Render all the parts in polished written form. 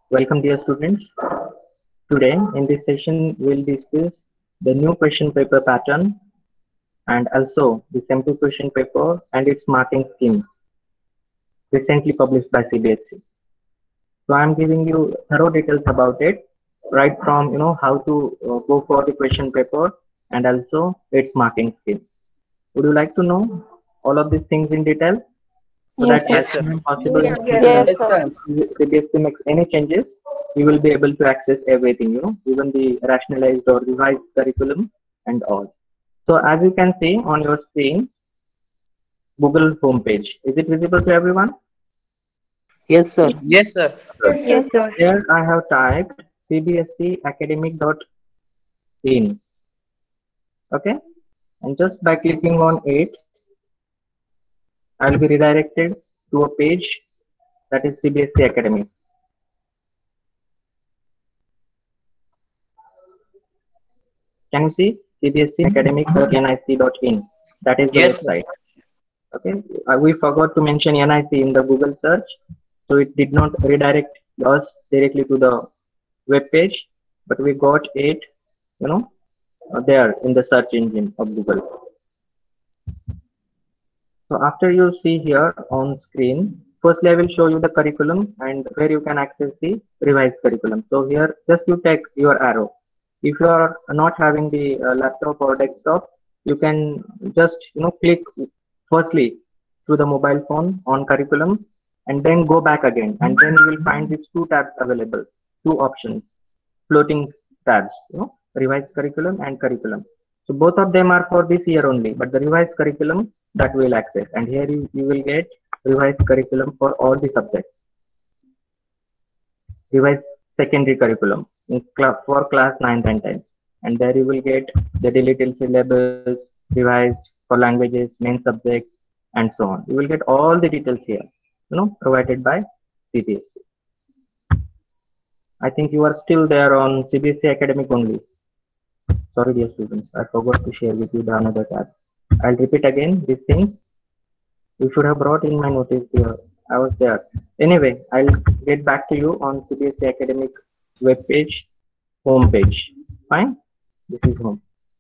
Welcome dear students. Today in this session we'll discuss the new question paper pattern and also the sample question paper and its marking scheme recently published by CBSE. So I'm giving you thorough details about it, right from how to go for the question paper and also its marking scheme. Would you like to know all of these things in detail? So Yes, that sir. as Yes, sir. soon as possible in Yes, future, yes, sir. if CBSE makes any changes, you will be able to access everything, even the rationalized or revised curriculum and all. So as you can see on your screen, Google homepage. Is it visible to everyone? Yes, sir. Yes, sir. Good. Yes, sir. Here I have typed cbseacademic.in. Okay, and just by clicking on it, I'll be redirected to a page that is CBSE Academic. Can you see cbseacademic.nic.in? That is the Yes, sir. website. Okay, we forgot to mention NIC in the Google search, so it did not redirect us directly to the web page, but we got it, there in the search engine of Google. So after you see here on screen, firstly I will show you the curriculum and where you can access the revised curriculum. So here just you take your arrow. If you are not having the laptop or desktop, you can just click firstly through the mobile phone on curriculum and then go back again, and then you will find these two tabs available, two options, floating tabs, revised curriculum and curriculum. So both of them are for this year only, but the revised curriculum that will access, and here you will get revised curriculum for all the subjects, revised secondary curriculum for class 9th and 10th, and there you will get the deleted syllabus, revised for languages, main subjects, and so on. You will get all the details here, provided by CBSE. I think you are still there on CBSE Academic only. Sorry dear students, I forgot to share with you the another tab. I'll repeat again these things. You should have brought in my notice here. I was there. Anyway, I'll get back to you on CBSE Academic web page, home page. Fine? This is home.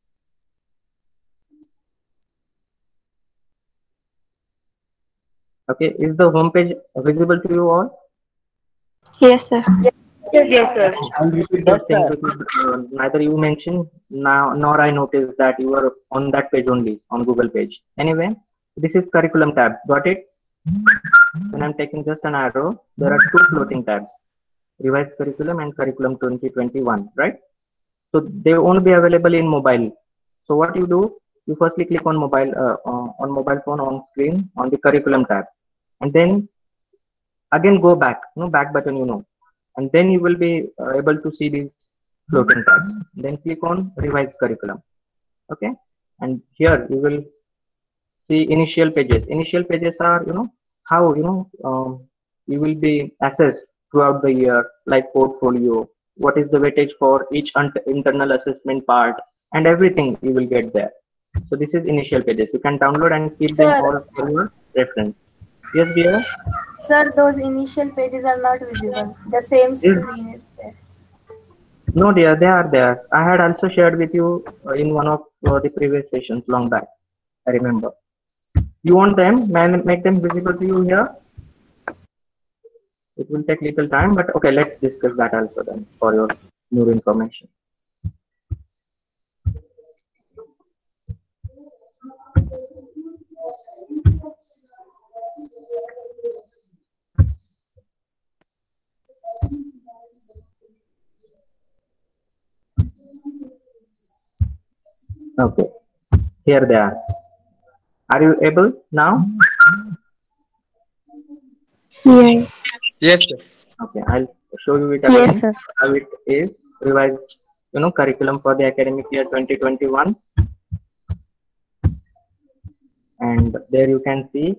Okay, is the home page visible to you all? Yes, sir. Yes, sir. I'll repeat those things because neither you mentioned now nor I noticed that you are on that page only, on Google page. Anyway, this is curriculum tab. Got it? When I'm taking just an arrow, there are two floating tabs, revised curriculum and curriculum 2021, right? So they won't be available in mobile. So what you do, you firstly click on mobile phone on screen on the curriculum tab, and then again go back, back button, and then you will be able to see these floating tabs. Then click on revised curriculum. Okay, and here you will see initial pages. Initial pages are how you will be assessed throughout the year, like portfolio, what is the weightage for each internal assessment part, and everything you will get there. So this is initial pages. You can download and keep them Sir, all for your reference. Yes, dear. sir, those initial pages are not visible. The same Is screen is there. No, dear, they are there. I had also shared with you in one of the previous sessions long back. I remember. You want them? Make them visible to you here. It will take little time, but okay, let's discuss that also then for your new information. Okay, here they are. Are you able now? Yeah. Yes, sir. Okay, I'll show you it Yes, again. sir. How it is revised, curriculum for the academic year 2021, and there you can see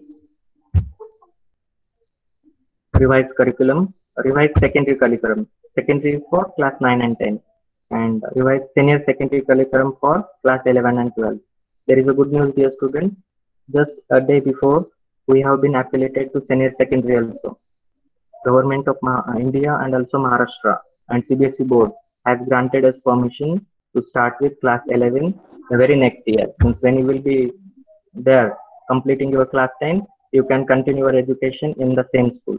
revised curriculum, revised secondary curriculum. Secondary is for class 9 and 10, and revised senior secondary curriculum for class 11 and 12. There is a good news, dear students. Just a day before, we have been affiliated to senior secondary also. Government of India and also Maharashtra and CBSE board has granted us permission to start with class 11 the very next year. Since when you will be there completing your class 10, you can continue your education in the same school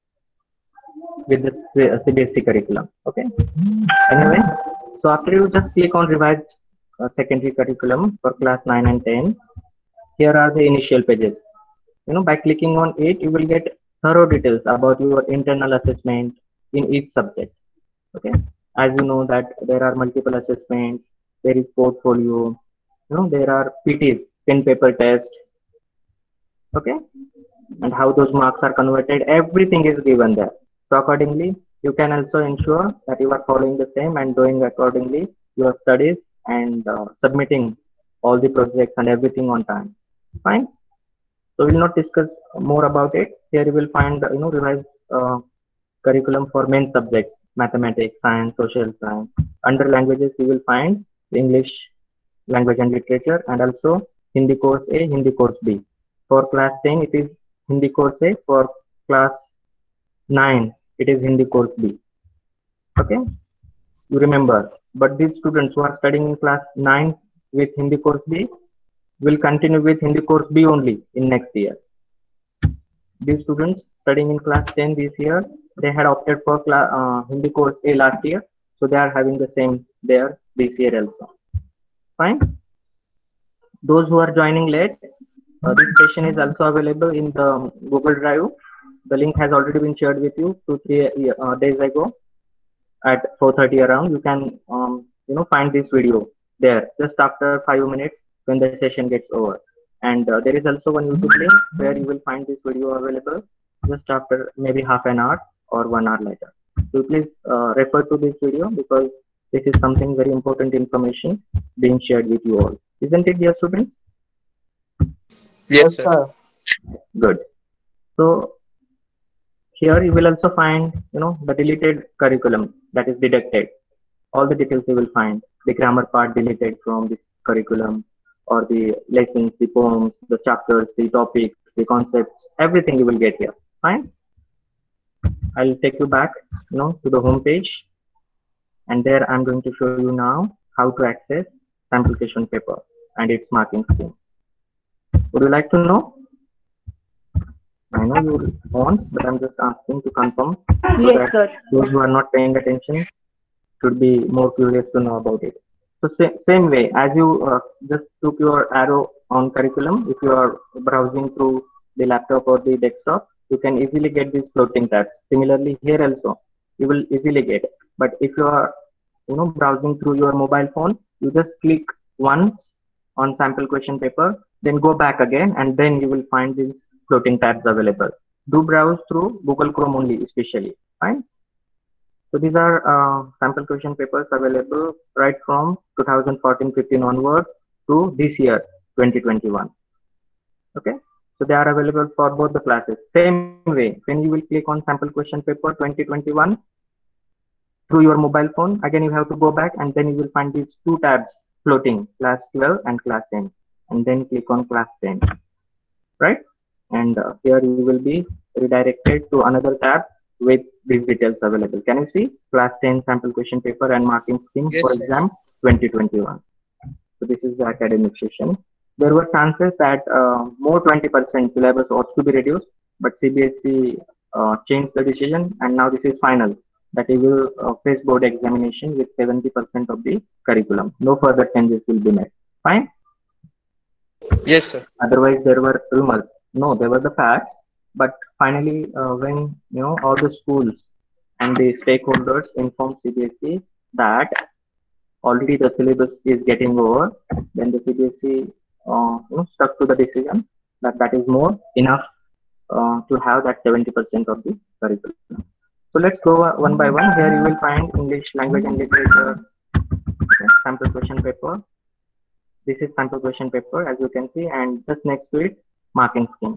with the CBSE curriculum. Okay. Anyway, so after you just click on revised secondary curriculum for class 9 and 10, here are the initial pages. By clicking on it, you will get thorough details about your internal assessment in each subject. Okay. As you know that there are multiple assessments, there is portfolio, there are PTs, pen paper test. Okay. And how those marks are converted, everything is given there. So accordingly, you can also ensure that you are following the same and doing accordingly your studies and submitting all the projects and everything on time. Fine. So we will not discuss more about it. Here you will find revised curriculum for main subjects: mathematics, science, social science. Under languages, you will find English language and literature, and also Hindi course A, Hindi course B. For class 10, it is Hindi course A. For class 9, it is Hindi course B. Okay, you remember. But these students who are studying in class 9 with Hindi course B will continue with Hindi course B only in next year. These students studying in class 10 this year, they had opted for Hindi course A last year, so they are having the same there this year also. Fine. Those who are joining late, this session is also available in the Google Drive. The link has already been shared with you 2-3 days ago at 4:30 around. You can find this video there just after 5 minutes when the session gets over. And there is also one YouTube link where you will find this video available just after maybe half an hour or 1 hour later. So please refer to this video because this is something very important information being shared with you all. Isn't it, dear students? Yes, sir. Good. So here you will also find, the deleted curriculum that is deducted. All the details you will find. The grammar part deleted from this curriculum, or the lessons, the poems, the chapters, the topics, the concepts, everything you will get here. Fine. I'll take you back, to the home page, and there I'm going to show you now how to access sample question paper and its marking scheme. Would you like to know? I know you want, but I'm just asking to confirm. Yes, sir. Those who are not paying attention should be more curious to know about it. So same way, as you just took your arrow on curriculum, if you are browsing through the laptop or the desktop, you can easily get these floating tabs. Similarly, here also, you will easily get. But if you are, browsing through your mobile phone, you just click once on sample question paper, then go back again, and then you will find these floating tabs available. Do browse through Google Chrome only, especially. Fine. So these are sample question papers available right from 2014-15 onward to this year, 2021. Okay. So they are available for both the classes. Same way, when you will click on sample question paper 2021 through your mobile phone, again you have to go back and then you will find these two tabs floating, class 12 and class 10, and then click on class 10, right? And here you will be redirected to another tab with these details available. Can you see class 10 sample question paper and marking scheme for exam 2021? So this is the academic session. There were chances that more 20% syllabus ought to be reduced, but CBSE changed the decision, and now this is final, that it will face board examination with 70% of the curriculum. No further changes will be made. Fine? Yes, sir. Otherwise, there were rumors. No, there were the facts. But finally, when all the schools and the stakeholders informed CBSE that already the syllabus is getting over, then the CBSE stuck to the decision that is more enough to have that 70% of the curriculum. So let's go one by one. Here you will find English language and literature sample question paper. This is sample question paper, as you can see, and just next to it, marking scheme.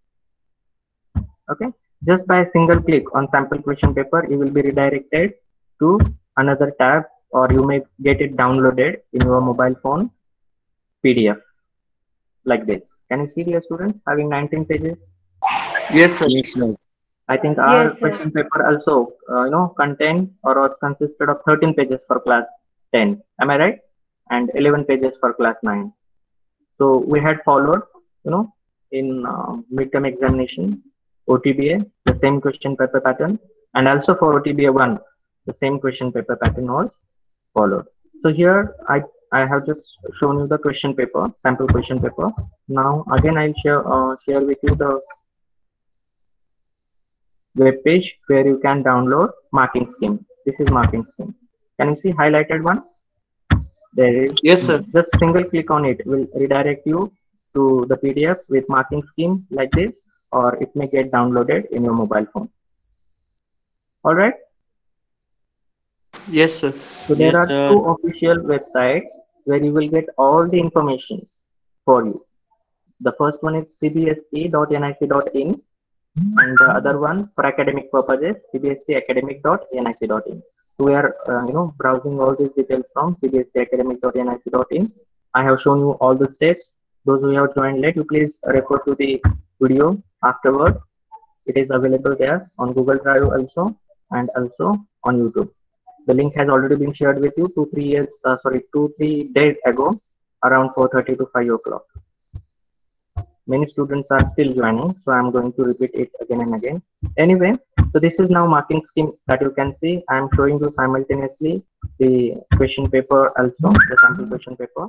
Okay, just by a single click on sample question paper, you will be redirected to another tab, or you may get it downloaded in your mobile phone PDF like this. Can you see, dear students, having 19 pages? Yes, sir. Yes, sir. I think our Yes, sir. question paper also, contained or was consisted of 13 pages for class 10. Am I right? And 11 pages for class 9. So we had followed, in midterm examination, OTBA, the same question paper pattern, and also for OTBA 1, the same question paper pattern was followed. So here I have just shown you the question paper, sample question paper. Now again I'll share with you the web page where you can download marking scheme. This is marking scheme. Can you see highlighted one? There is. Yes, sir. Just single click on it will redirect you to the PDF with marking scheme like this, or it may get downloaded in your mobile phone. All right. Yes, sir. So there are two official websites where you will get all the information for you. The first one is cbse.nic.in, and the other one for academic purposes, cbseacademic.nic.in. So we are browsing all these details from cbseacademic.nic.in. I have shown you all the steps. Those who have joined late, you please refer to the video afterward. It is available there on Google Drive also, and also on YouTube. The link has already been shared with you 2-3 days ago, around 4:30 to 5 o'clock. Many students are still joining, so I'm going to repeat it again and again. Anyway, so this is now marking scheme that you can see. I'm showing you simultaneously the question paper also, the sample question paper.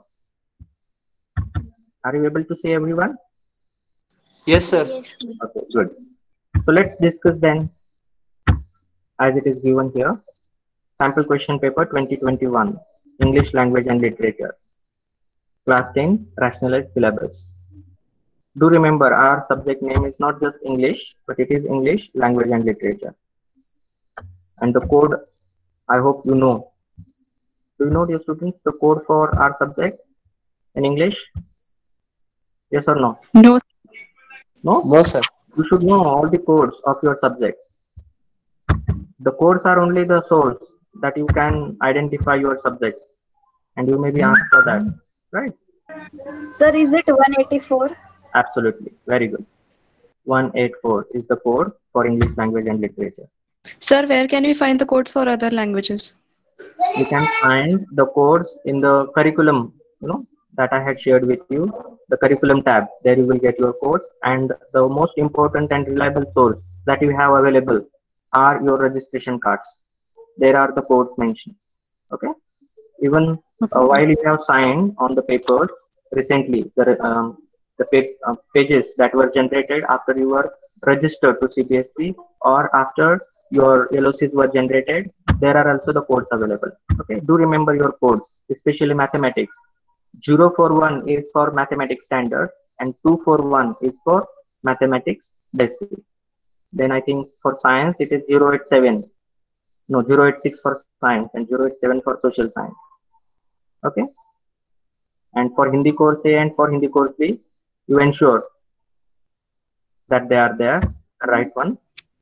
Are you able to see everyone? Yes, sir. Okay, good. So let's discuss then, as it is given here, sample question paper 2021, English language and literature, class 10, rationalized syllabus. Do remember, our subject name is not just English, but it is English language and literature. And the code, I hope you know. Do you know, dear students, the code for our subject in English? Yes or no? No. No? No, sir. You should know all the codes of your subjects. The codes are only the source that you can identify your subjects, and you may be asked for that, right? Sir, is it 184? Absolutely, very good. 184 is the code for English language and literature. Sir, where can we find the codes for other languages? You can find the codes in the curriculum, that I had shared with you, the curriculum tab. There you will get your codes, and the most important and reliable source that you have available are your registration cards. There are the codes mentioned. Okay. Even while you have signed on the papers recently, the pages that were generated after you were registered to CBSE or after your LOCs were generated, there are also the codes available. Okay, do remember your codes, especially mathematics. 041 is for mathematics standard and 241 is for mathematics basic. Then I think for science it is 087. No, 086 for science and 087 for social science. Okay. And for Hindi course A and for Hindi course B, you ensure that they are there, the right one.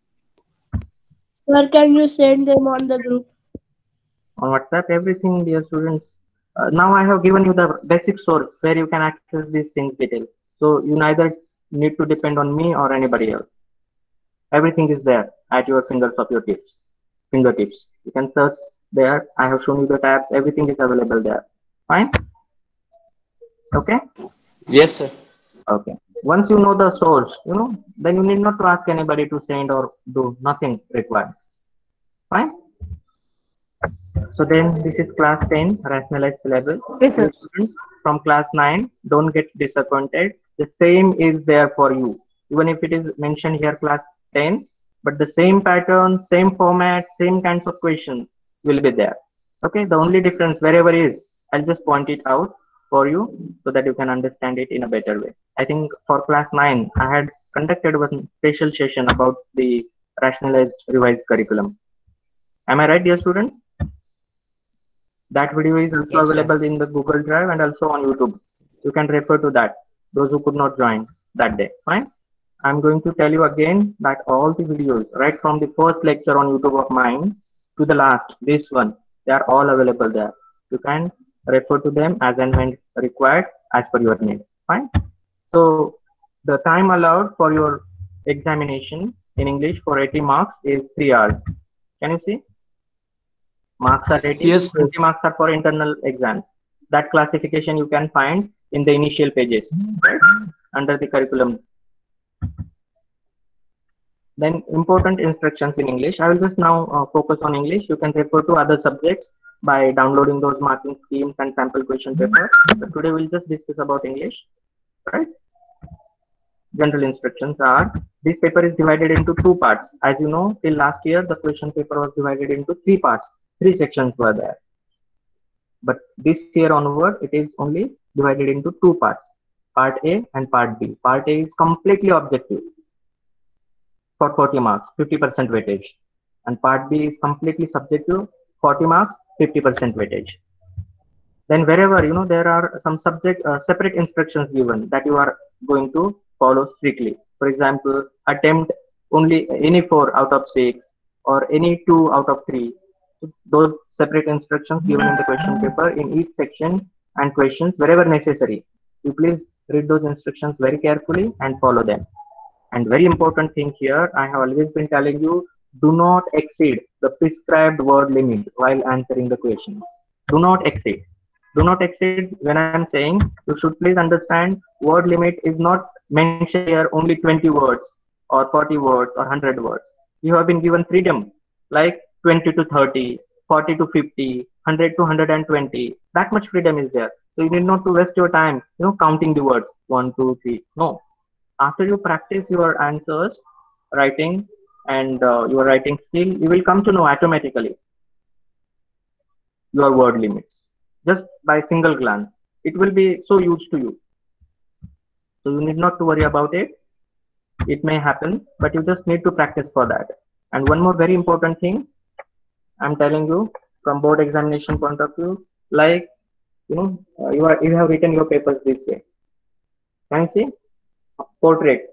Sir, can you send them on the group? On WhatsApp, everything, dear students. Now I have given you the basic source where you can access these things detail. So you neither need to depend on me or anybody else. Everything is there at your fingertips. You can search there. I have shown you the tabs. Everything is available there. Fine. Okay. Yes, sir. Okay. Once you know the source, then you need not to ask anybody to send or do nothing required. Fine. So then this is class 10 rationalized syllabus. Yes, sir. Students from class 9, don't get disappointed. The same is there for you. Even if it is mentioned here class 10, but the same pattern, same format, same kinds of questions will be there. Okay, the only difference wherever is, I'll just point it out for you so that you can understand it in a better way. I think for class 9, I had conducted one special session about the rationalized revised curriculum. Am I right, dear students? That video is also available in the Google Drive and also on YouTube. You can refer to that, those who could not join that day. Fine. I'm going to tell you again that all the videos, right from the first lecture on YouTube of mine to the last, this one, they are all available there. You can refer to them as and when required as per your need. Fine. So the time allowed for your examination in English for 80 marks is 3 hours. Can you see? Marks are 80, Yes, sir. 20 marks are for internal exams. That classification you can find in the initial pages, right? Under the curriculum. Then important instructions in English. I will just now focus on English. You can refer to other subjects by downloading those marking schemes and sample question paper. But today we'll just discuss about English, right? General instructions are, this paper is divided into 2 parts. As you know, till last year, the question paper was divided into 3 parts. 3 sections were there. But this year onward, it is only divided into 2 parts, part A and part B. Part A is completely objective for 40 marks, 50% weightage. And part B is completely subjective, 40 marks, 50% weightage. Then wherever, there are some separate instructions given that you are going to follow strictly. For example, attempt only any 4 out of 6 or any 2 out of 3. So those separate instructions given in the question paper in each section and questions wherever necessary. You please read those instructions very carefully and follow them. And very important thing here, I have always been telling you, do not exceed the prescribed word limit while answering the question. Do not exceed. Do not exceed when I am saying, you should please understand, word limit is not mentioned here only 20 words or 40 words or 100 words. You have been given freedom like 20 to 30, 40 to 50, 100 to 120. That much freedom is there. So you need not to waste your time, counting the words 1, 2, 3. No. After you practice your answers, writing and your writing skill, you will come to know automatically your word limits just by single glance. It will be so used to you. So you need not to worry about it. It may happen, but you just need to practice for that. And one more very important thing, I'm telling you from board examination point of view, like, you have written your papers this way. Can you see? Portrait.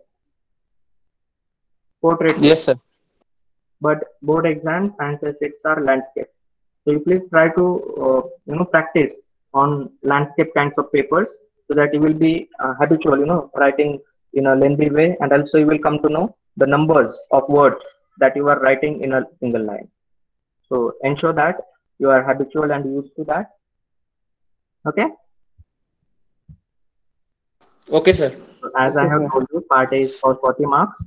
Yes, sir. But board exams answer sheets are landscape. So you please try to practice on landscape kinds of papers so that you will be habitual, writing in a lengthy way, and also you will come to know the numbers of words that you are writing in a single line. So ensure that you are habitual and used to that. Okay. Okay, sir. So as I have told you, part A is for 40 marks.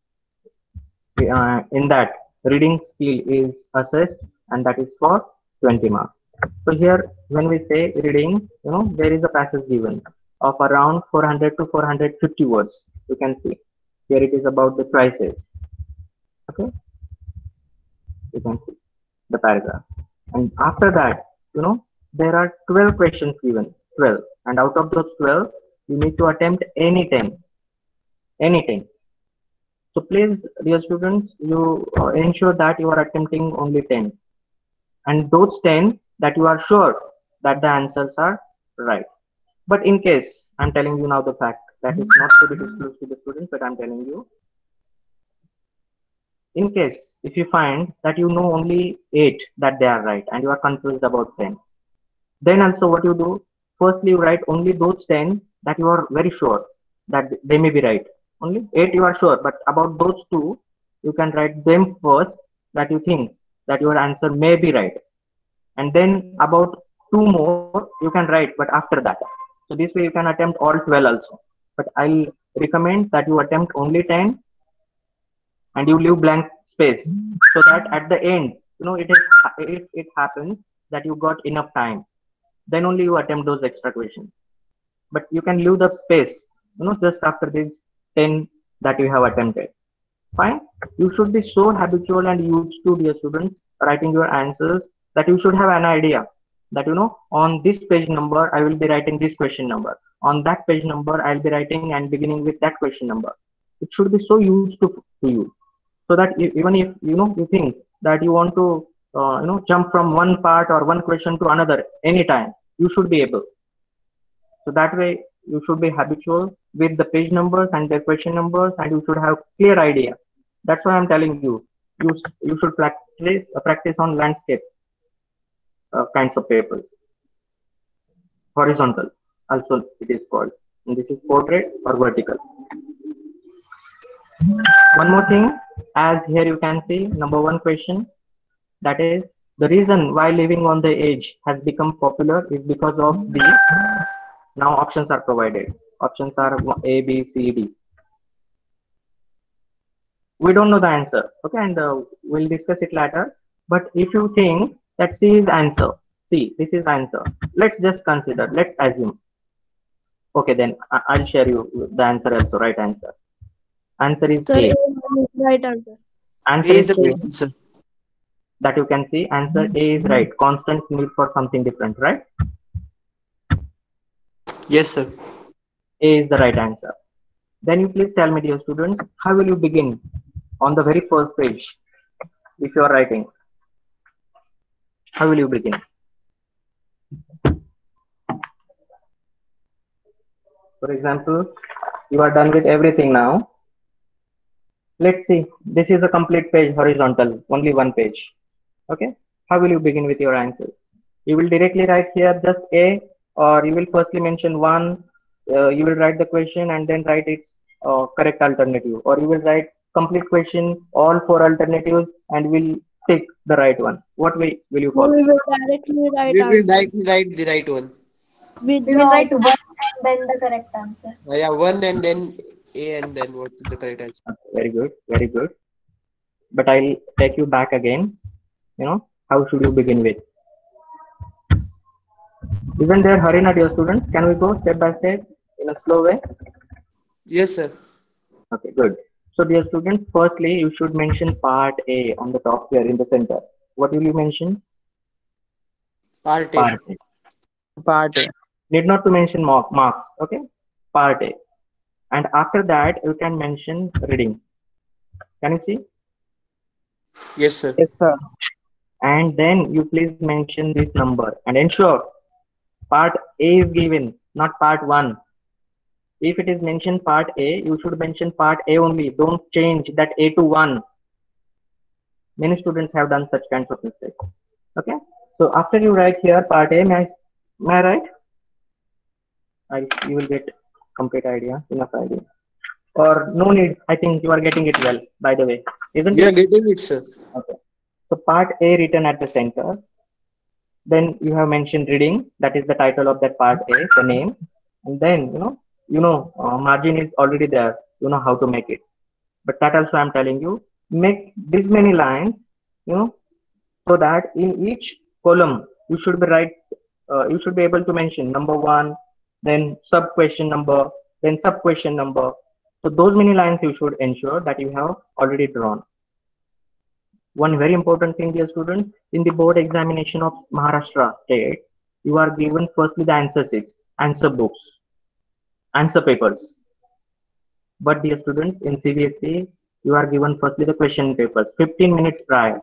In that, reading skill is assessed, and that is for 20 marks. So here, when we say reading, there is a passage given of around 400 to 450 words. You can see here it is about the prices. Okay, you can see the paragraph, and after that, there are 12 questions given, 12, and out of those 12, you need to attempt any 10. So please, dear students, you ensure that you are attempting only 10. And those 10 that you are sure that the answers are right. But in case, I'm telling you now the fact that is not to be disclosed to the students, but I'm telling you. In case, if you find that you know only 8 that they are right and you are confused about 10, then also what you do, firstly you write only those 10 that you are very sure that they may be right. Only 8 you are sure, but about those 2, you can write them first that you think that your answer may be right. And then about 2 more you can write, but after that. So this way you can attempt all 12 also. But I'll recommend that you attempt only 10 and you leave blank space so that at the end, if it happens that you got enough time, then only you attempt those extra questions. But you can leave the space, just after these 10 that you have attempted. Fine. You should be so habitual and used to, dear students, writing your answers that you should have an idea that, on this page number, I will be writing this question number. On that page number, I'll be writing and beginning with that question number. It should be so used to you, so that even if, you think that you want to, jump from one part or one question to another anytime, you should be able. So that way, you should be habitual with the page numbers and the question numbers, and you should have clear idea. That's why I'm telling you, you should practice on landscape kinds of papers. Horizontal, also it is called. And this is portrait or vertical. One more thing, as here you can see number one question, that is the reason why living on the edge has become popular is because of the, now options are provided. Options are A, B, C, D. We don't know the answer, okay, and we'll discuss it later. But if you think that C is answer, C, this is answer, let's just consider, let's assume. Okay, then I'll share you the answer also, right answer. Answer is Sir, A. A is right answer. Answer A is is the A. correct answer. That you can see, answer A is right. Constant need for something different, right? Yes, sir. A is the right answer. Then you please tell me, dear students, how will you begin on the very first page if you are writing? How will you begin? For example, you are done with everything now. Let's see, this is a complete page, horizontal, only one page. Okay, how will you begin with your answers? You will directly write here just A, or you will firstly mention one, you will write the question and then write its correct alternative, or you will write complete question, all four alternatives, and will pick the right one. What way will you No, follow? we will directly write We will answer. write the right one. With We will the write one and then the correct answer. Yeah, one and then A and then what is the correct answer? Okay, very good, very good. But I'll take you back again. You know, how should you begin with? Isn't there hurry now, dear students? Can we go step by step in a slow way? Yes, sir. Okay, good. So, dear students, firstly, you should mention part A on the top here in the center. What will you mention? Part A. Part A. Part A. Need not to mention marks, okay? Part A. And after that, you can mention reading. Can you see? Yes, sir. Yes, sir. And then you please mention this number and ensure part A is given, not part 1. If it is mentioned part A, you should mention part A only. Don't change that A to 1. Many students have done such kinds of mistakes. Okay. So after you write here part A, may I write? You will get complete idea, enough idea. Or no need. I think you are getting it well, by the way. Isn't We are it? getting it, sir. Okay. So part A written at the center. Then you have mentioned reading. That is the title of that part A, the name. And then, margin is already there. You know how to make it. But that also I'm telling you, make this many lines, so that in each column you should be able to mention number 1, then sub question number, then sub question number. So those many lines you should ensure that you have already drawn. One very important thing, dear students, in the board examination of Maharashtra state, you are given firstly the answer sheets, answer books, answer papers. But dear students, in CBSE, you are given firstly the question papers 15 minutes prior.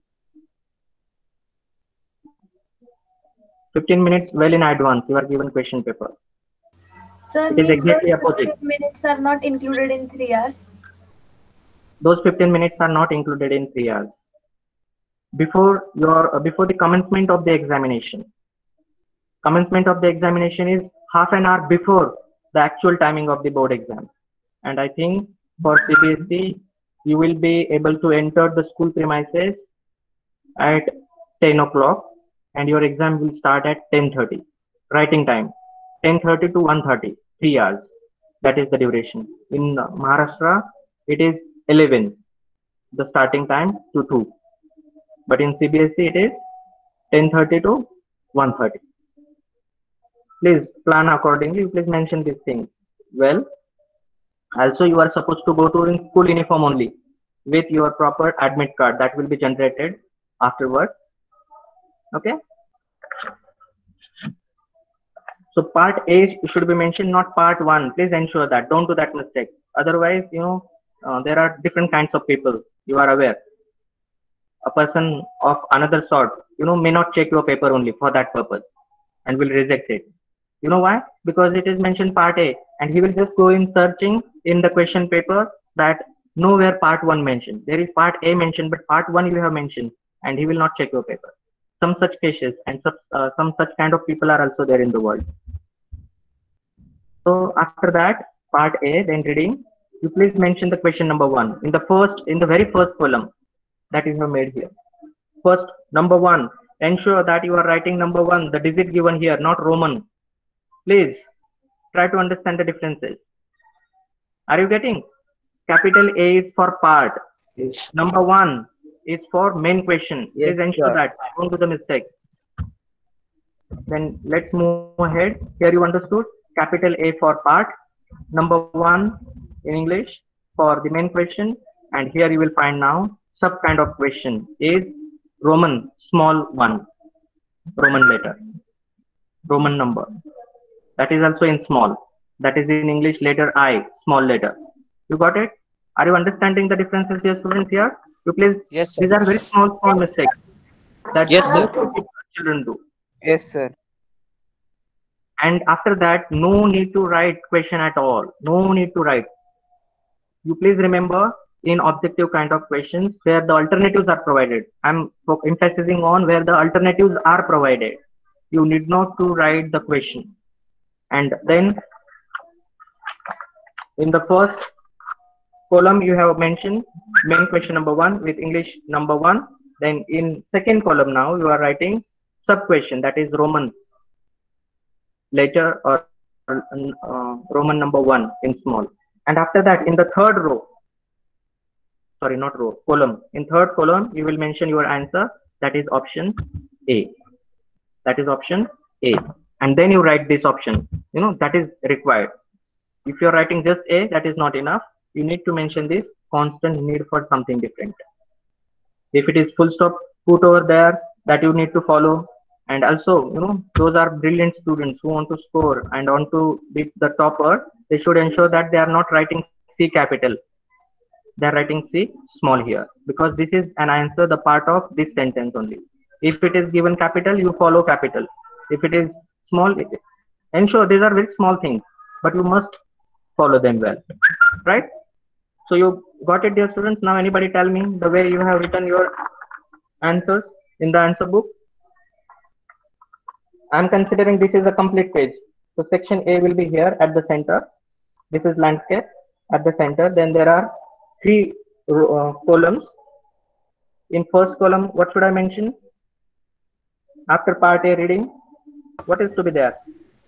15 minutes well in advance, you are given question paper. Sir, It is means those exactly opposite. 15 minutes are not included in 3 hours. Those 15 minutes are not included in 3 hours. Before the commencement of the examination. Commencement of the examination is half an hour before the actual timing of the board exam. And I think for CBSE, you will be able to enter the school premises at 10 o'clock and your exam will start at 10:30. Writing time, 10:30 to 1:30, 3 hours. That is the duration. In Maharashtra, it is 11, the starting time to 2. But in CBSE, it is 10:30 to 1:30. Please plan accordingly. Please mention this thing. Well, also you are supposed to go to in school uniform only with your proper admit card that will be generated afterward. Okay. So part A should be mentioned, not part 1. Please ensure that. Don't do that mistake. Otherwise, there are different kinds of people. You are aware. A person of another sort, may not check your paper only for that purpose and will reject it. You know why? Because it is mentioned part A and he will just go in searching in the question paper that nowhere part 1 mentioned. There is part A mentioned, but part 1 you have mentioned and he will not check your paper. Some such cases and some such kind of people are also there in the world. So after that, part A, then reading, you please mention the question number 1 in the very first column that you have made here. First, number 1. Ensure that you are writing number 1, the digit given here, not Roman. Please try to understand the differences. Are you getting? Capital A is for part. Yes. Number 1 is for main question. Yes, Please ensure sir. that. Don't do the mistake. Then let's move ahead. Here you understood. Capital A for part. Number 1 in English for the main question. And here you will find now sub kind of question is Roman small 1. Roman letter. Roman number. That is also in small. That is in English letter I, small letter. You got it? Are you understanding the differences, dear students here? You please. Yes, sir. These are very small mistakes that Yes, sir. children do. Yes, sir. And after that, no need to write question at all. No need to write. You please remember in objective kind of questions where the alternatives are provided. I'm emphasizing on where the alternatives are provided. You need not to write the question. And then in the first column you have mentioned main question number 1 with English number 1. Then in second column now you are writing sub question, that is Roman letter or Roman number 1 in small. And after that in the third row, sorry, not row, column. In third column you will mention your answer, that is option A. That is option A. And then you write this option, that is required. If you're writing just A, that is not enough. You need to mention this constant need for something different. If it is full stop, put over there, that you need to follow. And also, those are brilliant students who want to score and want to be the topper. They should ensure that they are not writing C capital. They are writing C small here, because this is an answer, the part of this sentence only. If it is given capital, you follow capital. If it is small, ensure these are very small things, but you must follow them well, right? So you got it, dear students. Now anybody tell me the way you have written your answers in the answer book? I'm considering this is a complete page. So section A will be here at the center. This is landscape at the center. Then there are 3 columns. In first column, what should I mention? After part A reading, what is to be there?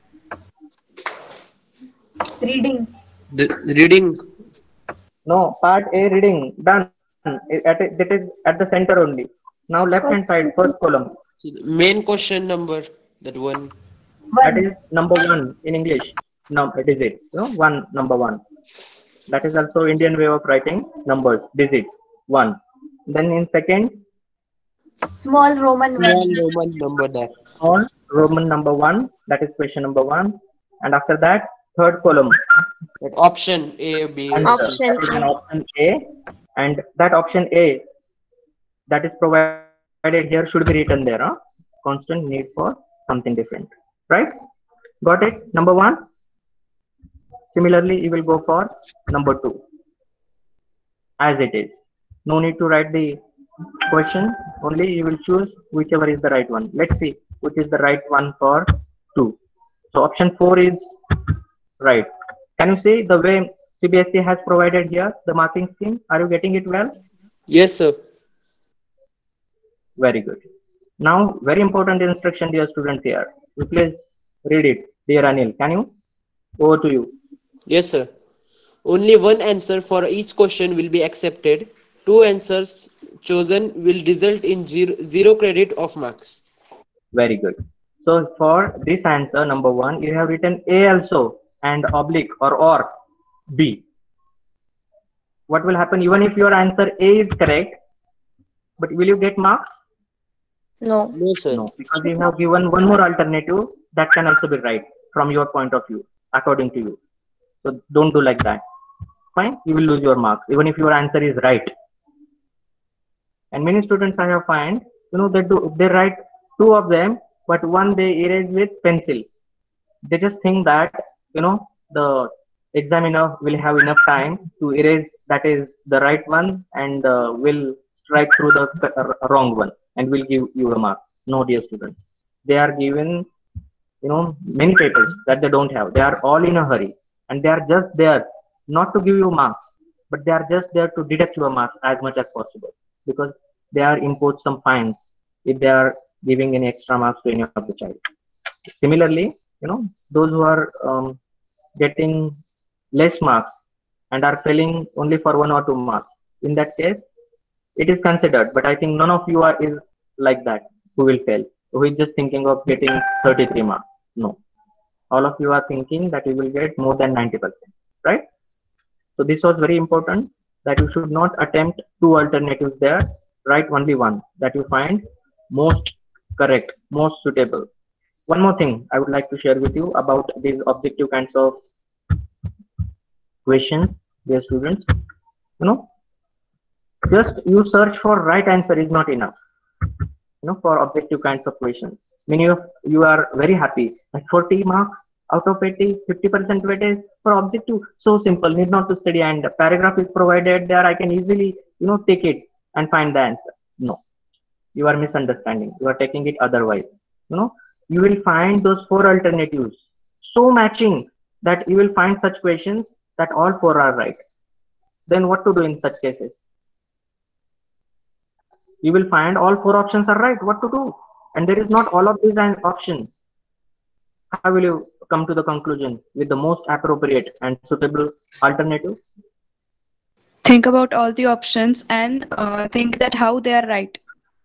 Reading. The reading. No, part A reading, done. That is at the center only. Now left hand side, first column. Main question number, that one. That is number 1 in English. Digits. 1, number 1. That is also Indian way of writing numbers, digits. 1. Then in second, Small Roman Small 1. Roman number there. small Roman number 1. That is question number 1. And after that, third column. That option A, B, and C. Option That is an A. option A. And that option A that is provided here should be written there. Constant need for something different. Right? Got it? Number 1. Similarly, you will go for number 2. As it is. No need to write the question. Only you will choose whichever is the right one. Let's see which is the right one for 2. So option 4 is right. Can you see the way CBSE has provided here the marking scheme? Are you getting it well? Yes, sir. Very good. Now, very important instruction, dear students here. You please read it, dear Anil. Can you? Over to you. Yes, sir. Only one answer for each question will be accepted. 2 answers chosen will result in zero credit of marks. Very good. So for this answer, number 1, you have written A also and oblique or B. What will happen even if your answer A is correct, but will you get marks? No. No, sir. No, because you have given one more alternative that can also be right from your point of view, according to you. So don't do like that. Fine, you will lose your marks even if your answer is right. And many students I have find, they write 2 of them, but one they erase with pencil. They just think that the examiner will have enough time to erase that is the right one and will strike through the wrong one and will give you a mark. No, dear students, they are given many papers that they don't have. They are all in a hurry and they are just there not to give you marks, but they are just there to deduct your marks as much as possible, because they are impose some fines if they are giving any extra marks to any of the child. Similarly, those who are getting less marks and are failing only for 1 or 2 marks, in that case it is considered. But I think none of you are is like that, who will fail, who is just thinking of getting 33 marks. No, all of you are thinking that you will get more than 90%, right? So this was very important, that you should not attempt 2 alternatives there. Write only one that you find most correct, most suitable. One more thing I would like to share with you about these objective kinds of questions, dear students. Just you search for right answer is not enough. For objective kinds of questions, many of you are very happy at 40 marks out of 80, 50% weightage for objective. So simple, need not to study, and paragraph is provided there. I can easily, take it and find the answer. No, you are misunderstanding. You are taking it otherwise. You will find those 4 alternatives so matching that you will find such questions that all 4 are right. Then what to do in such cases? You will find all 4 options are right. What to do? And there is not all of these an option. How will you come to the conclusion with the most appropriate and suitable alternative? Think about all the options and think that how they are right.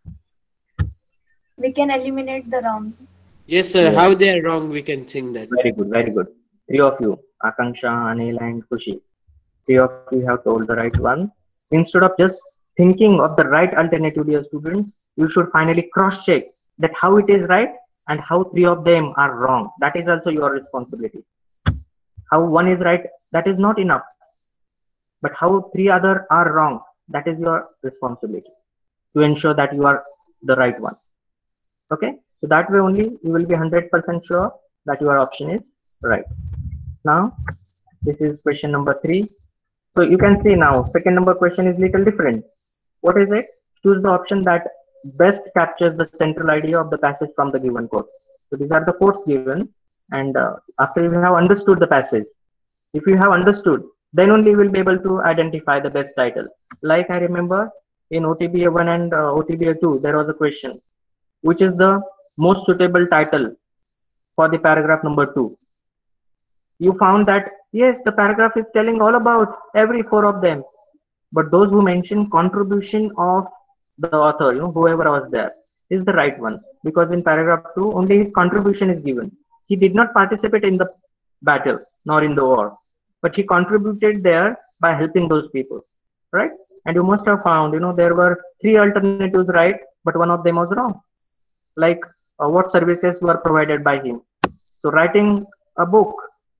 We can eliminate the wrong. Yes, sir. Yes. How they are wrong, we can think that. Very good, very good. 3 of you, Akanksha, Anil, and Kushi. 3 of you have told the right one. Instead of just thinking of the right alternative, dear students, you should finally cross-check that how it is right and how 3 of them are wrong. That is also your responsibility. How 1 is right, that is not enough. But how 3 other are wrong, that is your responsibility to ensure that you are the right one. Okay, so that way only you will be 100% sure that your option is right. Now, this is question number 3. So you can see now, second number question is little different. What is it? Choose the option that best captures the central idea of the passage from the given quote. So these are the quotes given, and after you have understood the passage, if you have understood, then only you will be able to identify the best title. Like I remember in OTBA 1 and OTBA 2, there was a question, which is the most suitable title for the paragraph number 2. You found that yes, the paragraph is telling all about every 4 of them, but those who mention contribution of the author, whoever was there, is the right one, because in paragraph 2 only his contribution is given. He did not participate in the battle nor in the war, but he contributed there by helping those people, right? And you must have found, there were 3 alternatives right, but one of them was wrong. Like what services were provided by him. So writing a book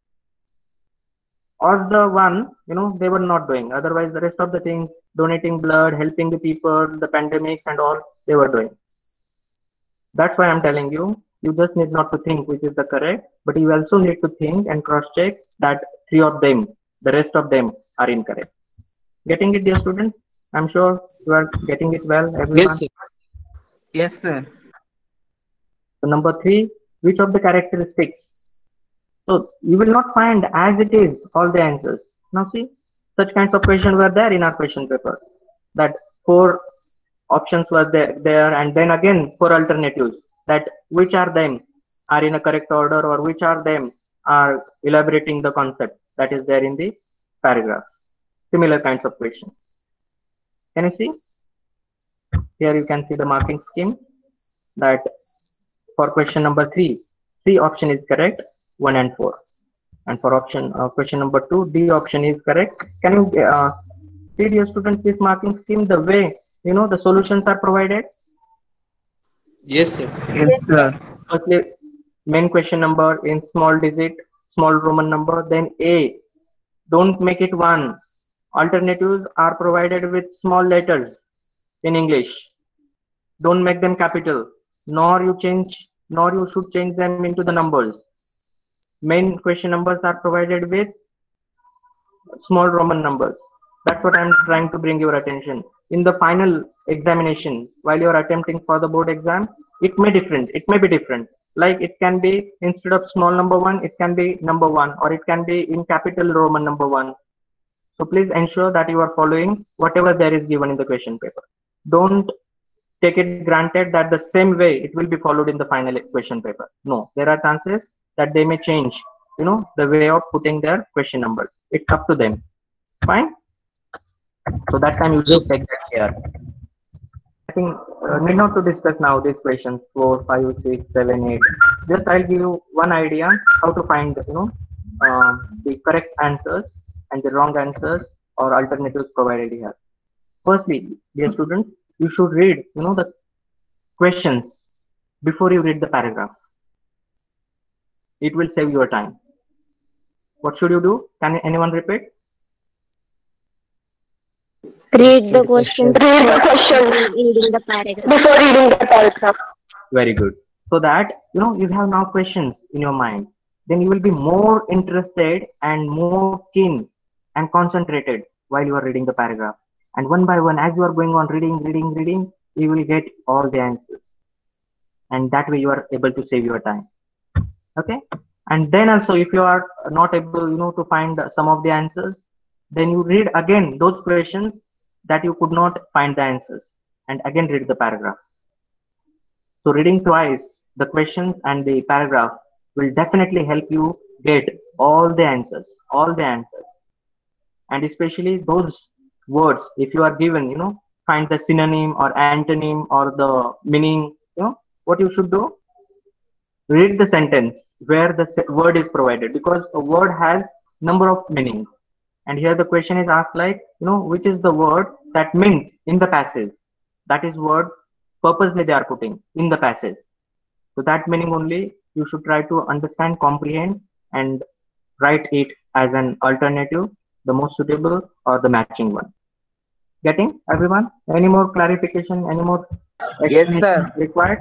or the one, they were not doing. Otherwise, the rest of the things, donating blood, helping the people, the pandemics and all, they were doing. That's why I'm telling you, you just need not to think which is the correct, but you also need to think and cross-check that 3 of them, the rest of them are incorrect. Getting it, dear students? I'm sure you are getting it well, everyone. Yes, sir. Yes, sir. So number 3, which of the characteristics? So you will not find as it is all the answers. Now see, such kinds of questions were there in our question paper. That 4 options were there, and then again 4 alternatives. That which are them are in a correct order, or which are them are elaborating the concept that is there in the paragraph. Similar kinds of questions. Can you see? Here you can see the marking scheme. That for question number 3, C option is correct, 1 and 4. And for option question number 2, D option is correct. Can you see, dear students, this marking scheme, the way the solutions are provided? Yes, sir. Yes, sir. Firstly, main question number in small digit, small Roman number, then A. Don't make it 1. Alternatives are provided with small letters in English. Don't make them capital, nor you should change them into the numbers. Main question numbers are provided with small Roman numbers. That's what I'm trying to bring your attention. In the final examination, while you're attempting for the board exam, it may be different. Like it can be, instead of small number 1, it can be number 1, or it can be in capital Roman number 1. So please ensure that you are following whatever there is given in the question paper. Don't take it granted that the same way it will be followed in the final question paper. No, there are chances that they may change, the way of putting their question numbers. It's up to them. Fine. So that time you should Yes. take that care. I think need not to discuss now these questions 4, 5, 6, 7, 8. Just I'll give you one idea how to find the correct answers and the wrong answers or alternatives provided here. Firstly, dear students, you should read the questions before you read the paragraph. It will save your time. What should you do? Can anyone repeat? Read the questions before reading the paragraph. Very good. So that you have now questions in your mind, then you will be more interested and more keen and concentrated while you are reading the paragraph. And one by one, as you are going on reading, you will get all the answers. And that way you are able to save your time. Okay. And then also, if you are not able, to find some of the answers, then you read again those questions that you could not find the answers, and again read the paragraph. So reading twice the questions and the paragraph will definitely help you get all the answers. And especially those words, if you are given, find the synonym or antonym or the meaning, what you should do? Read the sentence where the word is provided, because a word has number of meanings. And here the question is asked like, which is the word that means in the passage? That is word purposely they are putting in the passage. So that meaning only you should try to understand, comprehend, and write it as an alternative, the most suitable or the matching one. Getting everyone? Any more clarification? Any more explanation required?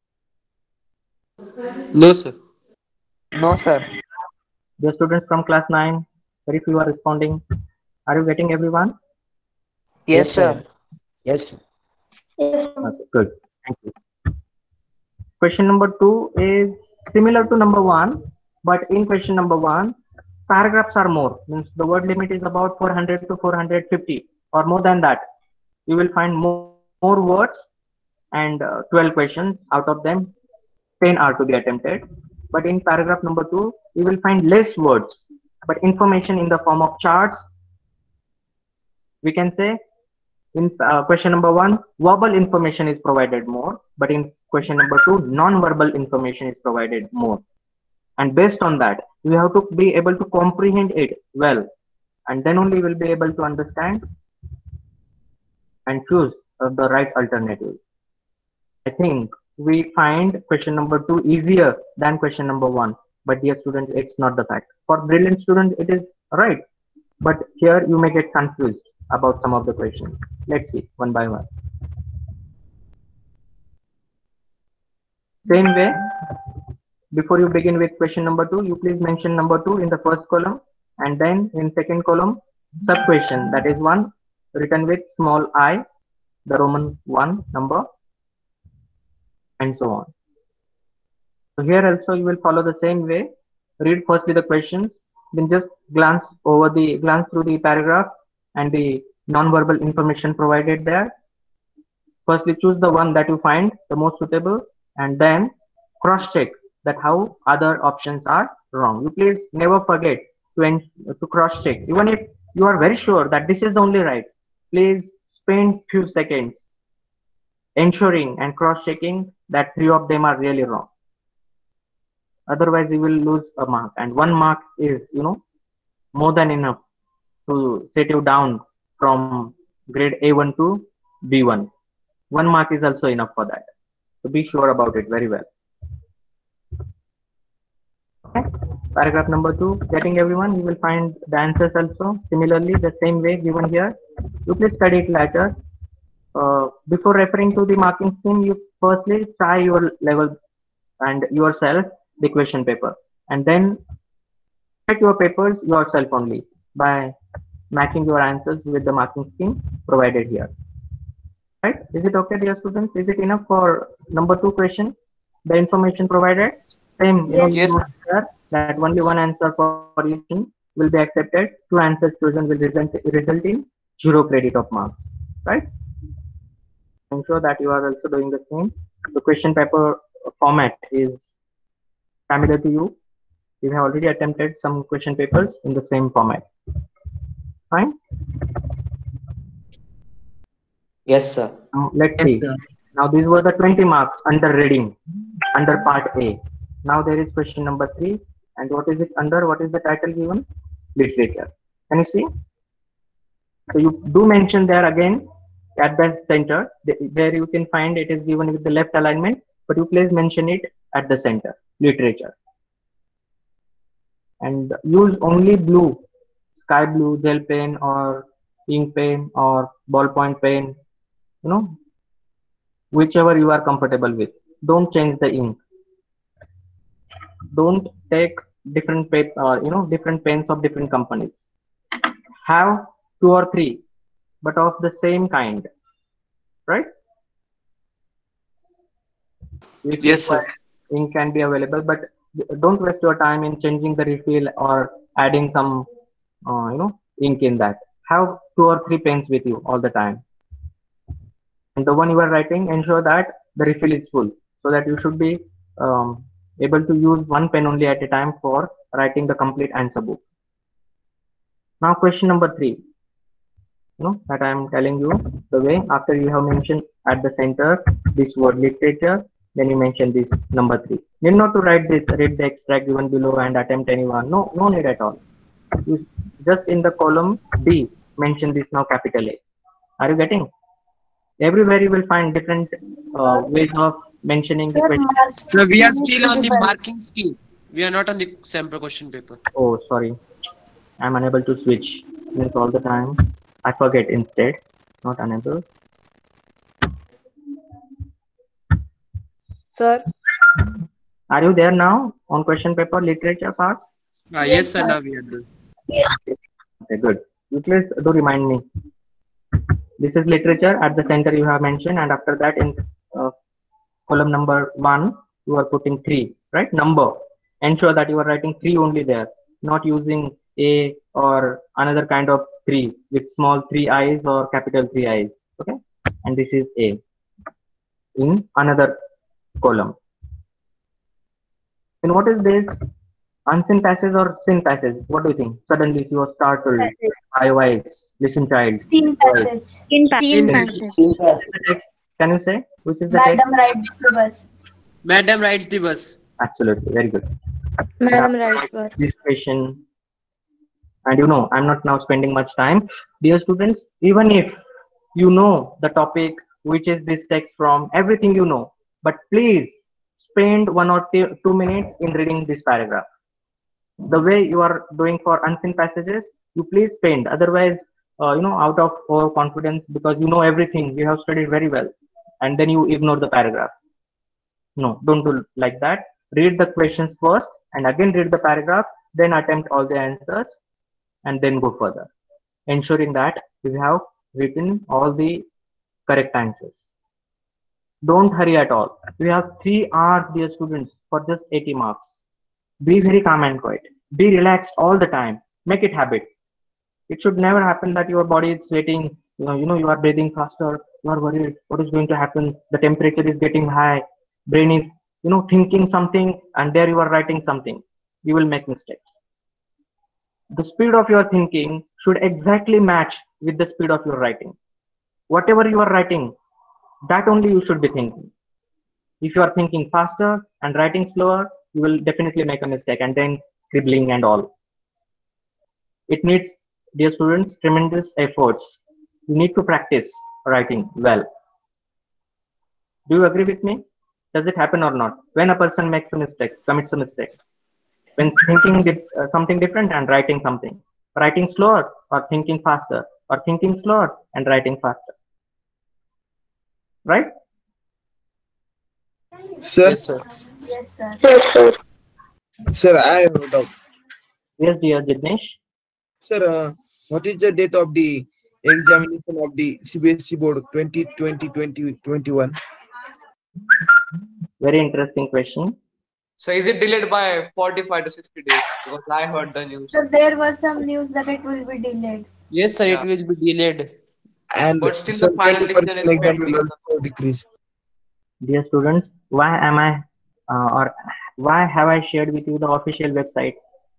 No, sir. No, sir. The students from class 9, very few are responding. Are you getting everyone? Yes, sir. Yes. Okay, good. Thank you. Question number 2 is similar to number 1, but in question number 1, paragraphs are more. Means the word limit is about 400 to 450 or more than that. You will find more words and 12 questions. Out of them, 10 are to be attempted. But in paragraph number 2, you will find less words, but information in the form of charts. We can say in question number 1, verbal information is provided more, but in question number 2, non-verbal information is provided more. And based on that, you have to be able to comprehend it well, and then only you will be able to understand and choose the right alternative. I think we find question number 2 easier than question number 1, but dear students, it's not the fact. For brilliant students, it is right, but here you may get confused about some of the questions. Let's see one by one. Same way, before you begin with question number 2, you please mention number 2 in the first column, and then in second column, sub question, that is 1 written with small I, the Roman 1 number, and so on. So here also you will follow the same way. Read firstly the questions, then just glance through the paragraph and the non-verbal information provided there. Firstly, choose the one that you find the most suitable, and then cross-check that how other options are wrong. You please never forget to cross-check. Even if you are very sure that this is the only right, please spend few seconds ensuring and cross-checking that 3 of them are really wrong. Otherwise, you will lose a mark, and 1 mark is more than enough to set you down from grade A1 to B1. 1 mark is also enough for that. So be sure about it very well. Okay. Paragraph number 2, getting everyone, you will find the answers also similarly the same way given here. You please study it later. Before referring to the marking scheme, you firstly try your level and yourself the question paper, and then check your papers yourself only by matching your answers with the marking scheme provided here. Right? Is it okay, dear students? Is it enough for number 2 question? The information provided? Same, Yes. you know, that only one answer for each. will be accepted. 2 answers chosen will result in 0 credit of marks, right? Ensure that you are also doing the same. The question paper format is familiar to you. You have already attempted some question papers in the same format. Fine. Yes, sir. Now let's see. Now these were the 20 marks under reading, under part A. Now there is question number 3. And what is it under? What is the title given? Literature. Can you see? So you do mention there again at the center. There you can find it is given with the left alignment, but you please mention it at the center. Literature. And use only blue, sky blue, gel pen or ink pen or ballpoint pen, you know, whichever you are comfortable with. Don't change the ink. Don't take different paper, different pens of different companies. Have 2 or 3, but of the same kind, right? Yes, sir. Ink can be available, but don't waste your time in changing the refill or adding some, ink in that. Have 2 or 3 pens with you all the time. And the one you are writing, ensure that the refill is full, so that you should be able to use 1 pen only at a time for writing the complete answer book. Now question number 3, that I am telling you the way. After you have mentioned at the center this word literature, then you mention this number 3. Need not to write this, read the extract given below and attempt anyone. No need at all. You just in the column D mention this now capital A. Are you getting? Everywhere you will find different ways of mentioning the question. So we are still on the marking scheme. We are not on the sample question paper. Oh, sorry. I'm unable to switch. Means all the time. I forget instead. Not unable. Sir. Are you there now on question paper literature part? Yes, sir. Now we are done. Okay, good. You please do remind me. This is literature. At the center you have mentioned, and after that in column number 1 you are putting 3, right? Number. Ensure that you are writing 3 only there, not using A or another kind of 3 with small 3 eyes or capital 3 eyes. Okay, and this is A in another column. And what is this? Unseen passage or seen passage? What do you think? Suddenly you are startled. Eyes, listen, child. Seen passage. Seen passage. Can you say which is the text? Madam rides the bus. Madam rides the bus. Absolutely, very good. Madam rides bus. This question, and I'm not now spending much time. Dear students, even if you know the topic, which is this text from, everything you know, but please spend 1 or 2 minutes in reading this paragraph. The way you are doing for unseen passages, you please spend. Otherwise, out of overconfidence, because you know everything, you have studied very well, and then you ignore the paragraph. No, don't do like that. Read the questions first, and again read the paragraph, then attempt all the answers, and then go further, ensuring that you have written all the correct answers. Don't hurry at all. We have 3 hours, dear students, for just 80 marks. Be very calm and quiet. Be relaxed all the time. Make it habit. It should never happen that your body is sweating, you are breathing faster, you are worried, what is going to happen? The temperature is getting high, brain is, thinking something, and there you are writing something. You will make mistakes. The speed of your thinking should exactly match with the speed of your writing. Whatever you are writing, that only you should be thinking. If you are thinking faster and writing slower, you will definitely make a mistake, and then scribbling and all. It needs, dear students, tremendous efforts. You need to practice writing well. Do you agree with me? Does it happen or not? When a person makes a mistake, commits a mistake, when thinking something different and writing something, writing slower or thinking faster, or thinking slower and writing faster, right? Sir, Yes, sir. Yes, sir. sir, I have a doubt. Yes, dear Jignesh. Sir, what is the date of the examination of the CBSE board 2020-2021? Very interesting question. So is it delayed by 45 to 60 days? Because I heard the news. So there was some news that it will be delayed. Yes, sir, it Yeah. will be delayed. And But still the some final decision is exam will pending. also decrease. Dear students, why am I or why have I shared with you the official website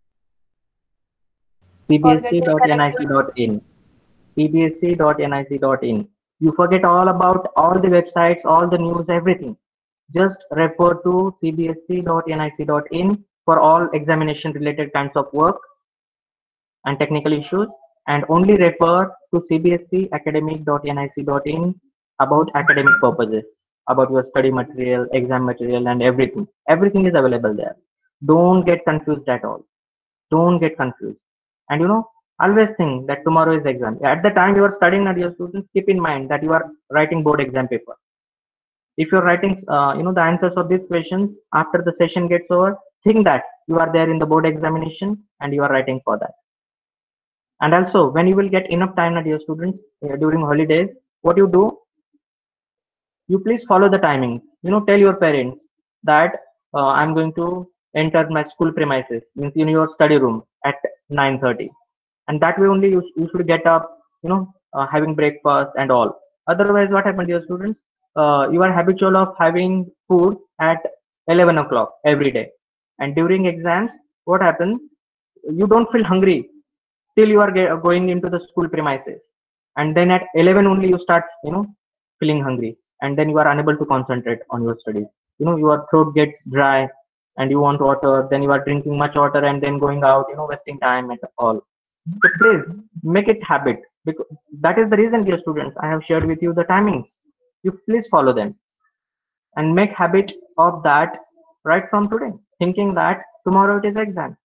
For getting correct. cbsc.nic.in? cbsc.nic.in. You forget all about all the websites, all the news, everything. Just refer to cbsc.nic.in for all examination related kinds of work and technical issues, and only refer to cbscacademic.nic.in about academic purposes, about your study material, exam material, and everything. Everything is available there. Don't get confused at all. Don't get confused. And always think that tomorrow is exam. At the time you are studying, at your students, keep in mind that you are writing board exam paper. If you're writing, the answers of these questions after the session gets over, think that you are there in the board examination and you are writing for that. And also, when you will get enough time at your students during holidays, what you do, you please follow the timing. Tell your parents that I'm going to enter my school premises, means in your study room at 9:30, and that way only you should get up, having breakfast and all. Otherwise, what happens, dear students? You are habitual of having food at 11 o'clock every day, and during exams, what happens? You don't feel hungry till you are going into the school premises, and then at 11 only you start feeling hungry, and then you are unable to concentrate on your studies. Your throat gets dry and you want water, then you are drinking much water and then going out, wasting time and all. So please make it habit, because that is the reason, dear students, I have shared with you the timings. You please follow them and make habit of that right from today, thinking that tomorrow it is exam.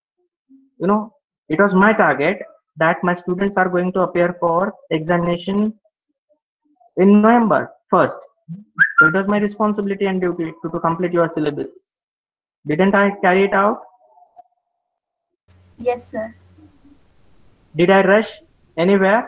It was my target that my students are going to appear for examination in November 1st. So it was my responsibility and duty to complete your syllabus. Didn't I carry it out? Yes, sir. Did I rush anywhere?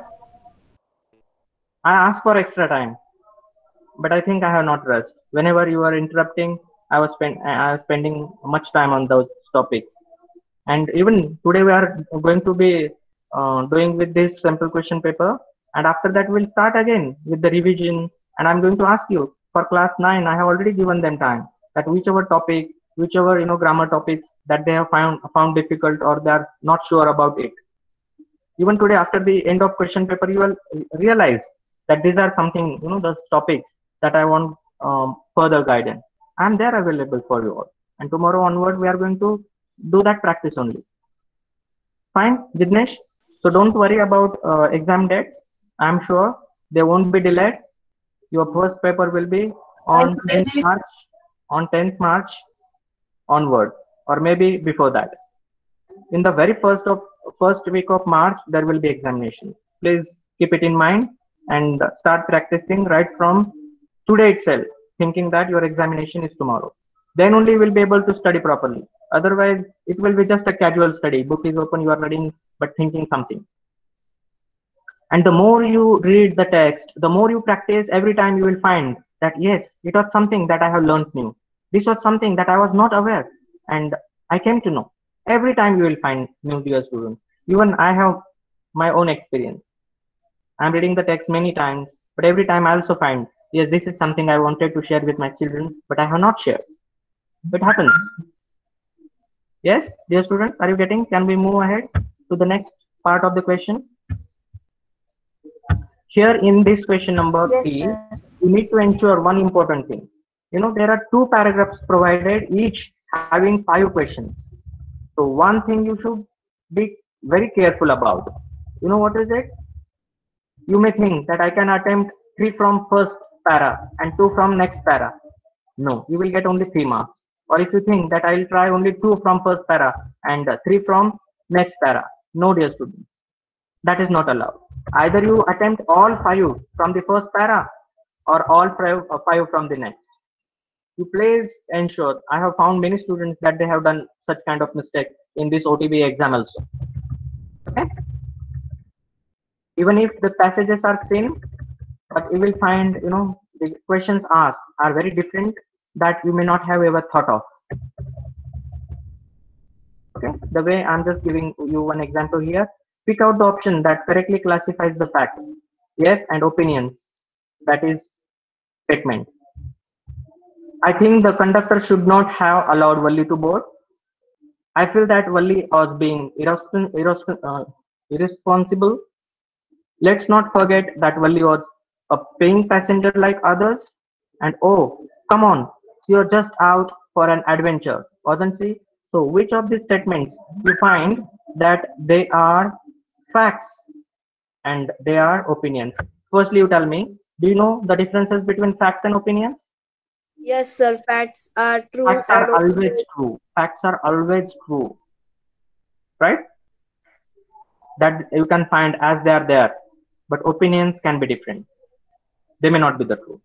I asked for extra time, but I think I have not rushed. Whenever you are interrupting, I was spending much time on those topics. And even today we are going to be doing with this sample question paper, and after that we'll start again with the revision. And I'm going to ask you for class 9. I have already given them time that whichever topic, whichever grammar topics that they have found difficult or they are not sure about it. Even today, after the end of question paper, you will realize that these are something, the topics that I want further guidance. I'm there available for you all. And tomorrow onward, we are going to do that practice only. Fine, Jignesh. So don't worry about exam dates. I'm sure they won't be delayed. Your first paper will be on 10th March onward, or maybe before that. In the very first week of March, there will be examination. Please keep it in mind and start practicing right from today itself, thinking that your examination is tomorrow. Then only you will be able to study properly. Otherwise, it will be just a casual study. Book is open, you are reading, but thinking something. And the more you read the text, the more you practice, every time you will find that, yes, it was something that I have learned new. This was something that I was not aware, and I came to know. Every time you will find new, dear students. Even I have my own experience. I'm reading the text many times, but every time I also find, yes, this is something I wanted to share with my children, but I have not shared. It happens. Yes, dear students, are you getting? Can we move ahead to the next part of the question? Here in this question number Yes, 3, sir. you need to ensure one important thing. There are 2 paragraphs provided, each having 5 questions. So one thing you should be very careful about. What is it? You may think that I can attempt 3 from first para and 2 from next para. No, you will get only 3 marks. Or if you think that I will try only 2 from first para and 3 from next para. No, dear students. That is not allowed. Either you attempt all 5 from the first para or all 5 from the next. You please ensure. I have found many students that they have done such kind of mistake in this OTB exam also. Okay. Even if the passages are same, but you will find the questions asked are very different that you may not have ever thought of. Okay, the way I'm just giving you one example here. Pick out the option that correctly classifies the fact. Yes, and opinions. That is statement. I think the conductor should not have allowed Valli to board. I feel that Valli was being irresponsible. Let's not forget that Valli was a paying passenger like others. And oh, come on, you're just out for an adventure, wasn't she? So, which of these statements you find that they are facts and they are opinions? Firstly, you tell me, do you know the differences between facts and opinions? Yes, sir. Facts are true Facts and are always opinions. true. Facts are always true, right? That you can find as they are there, but opinions can be different. They may not be the truth.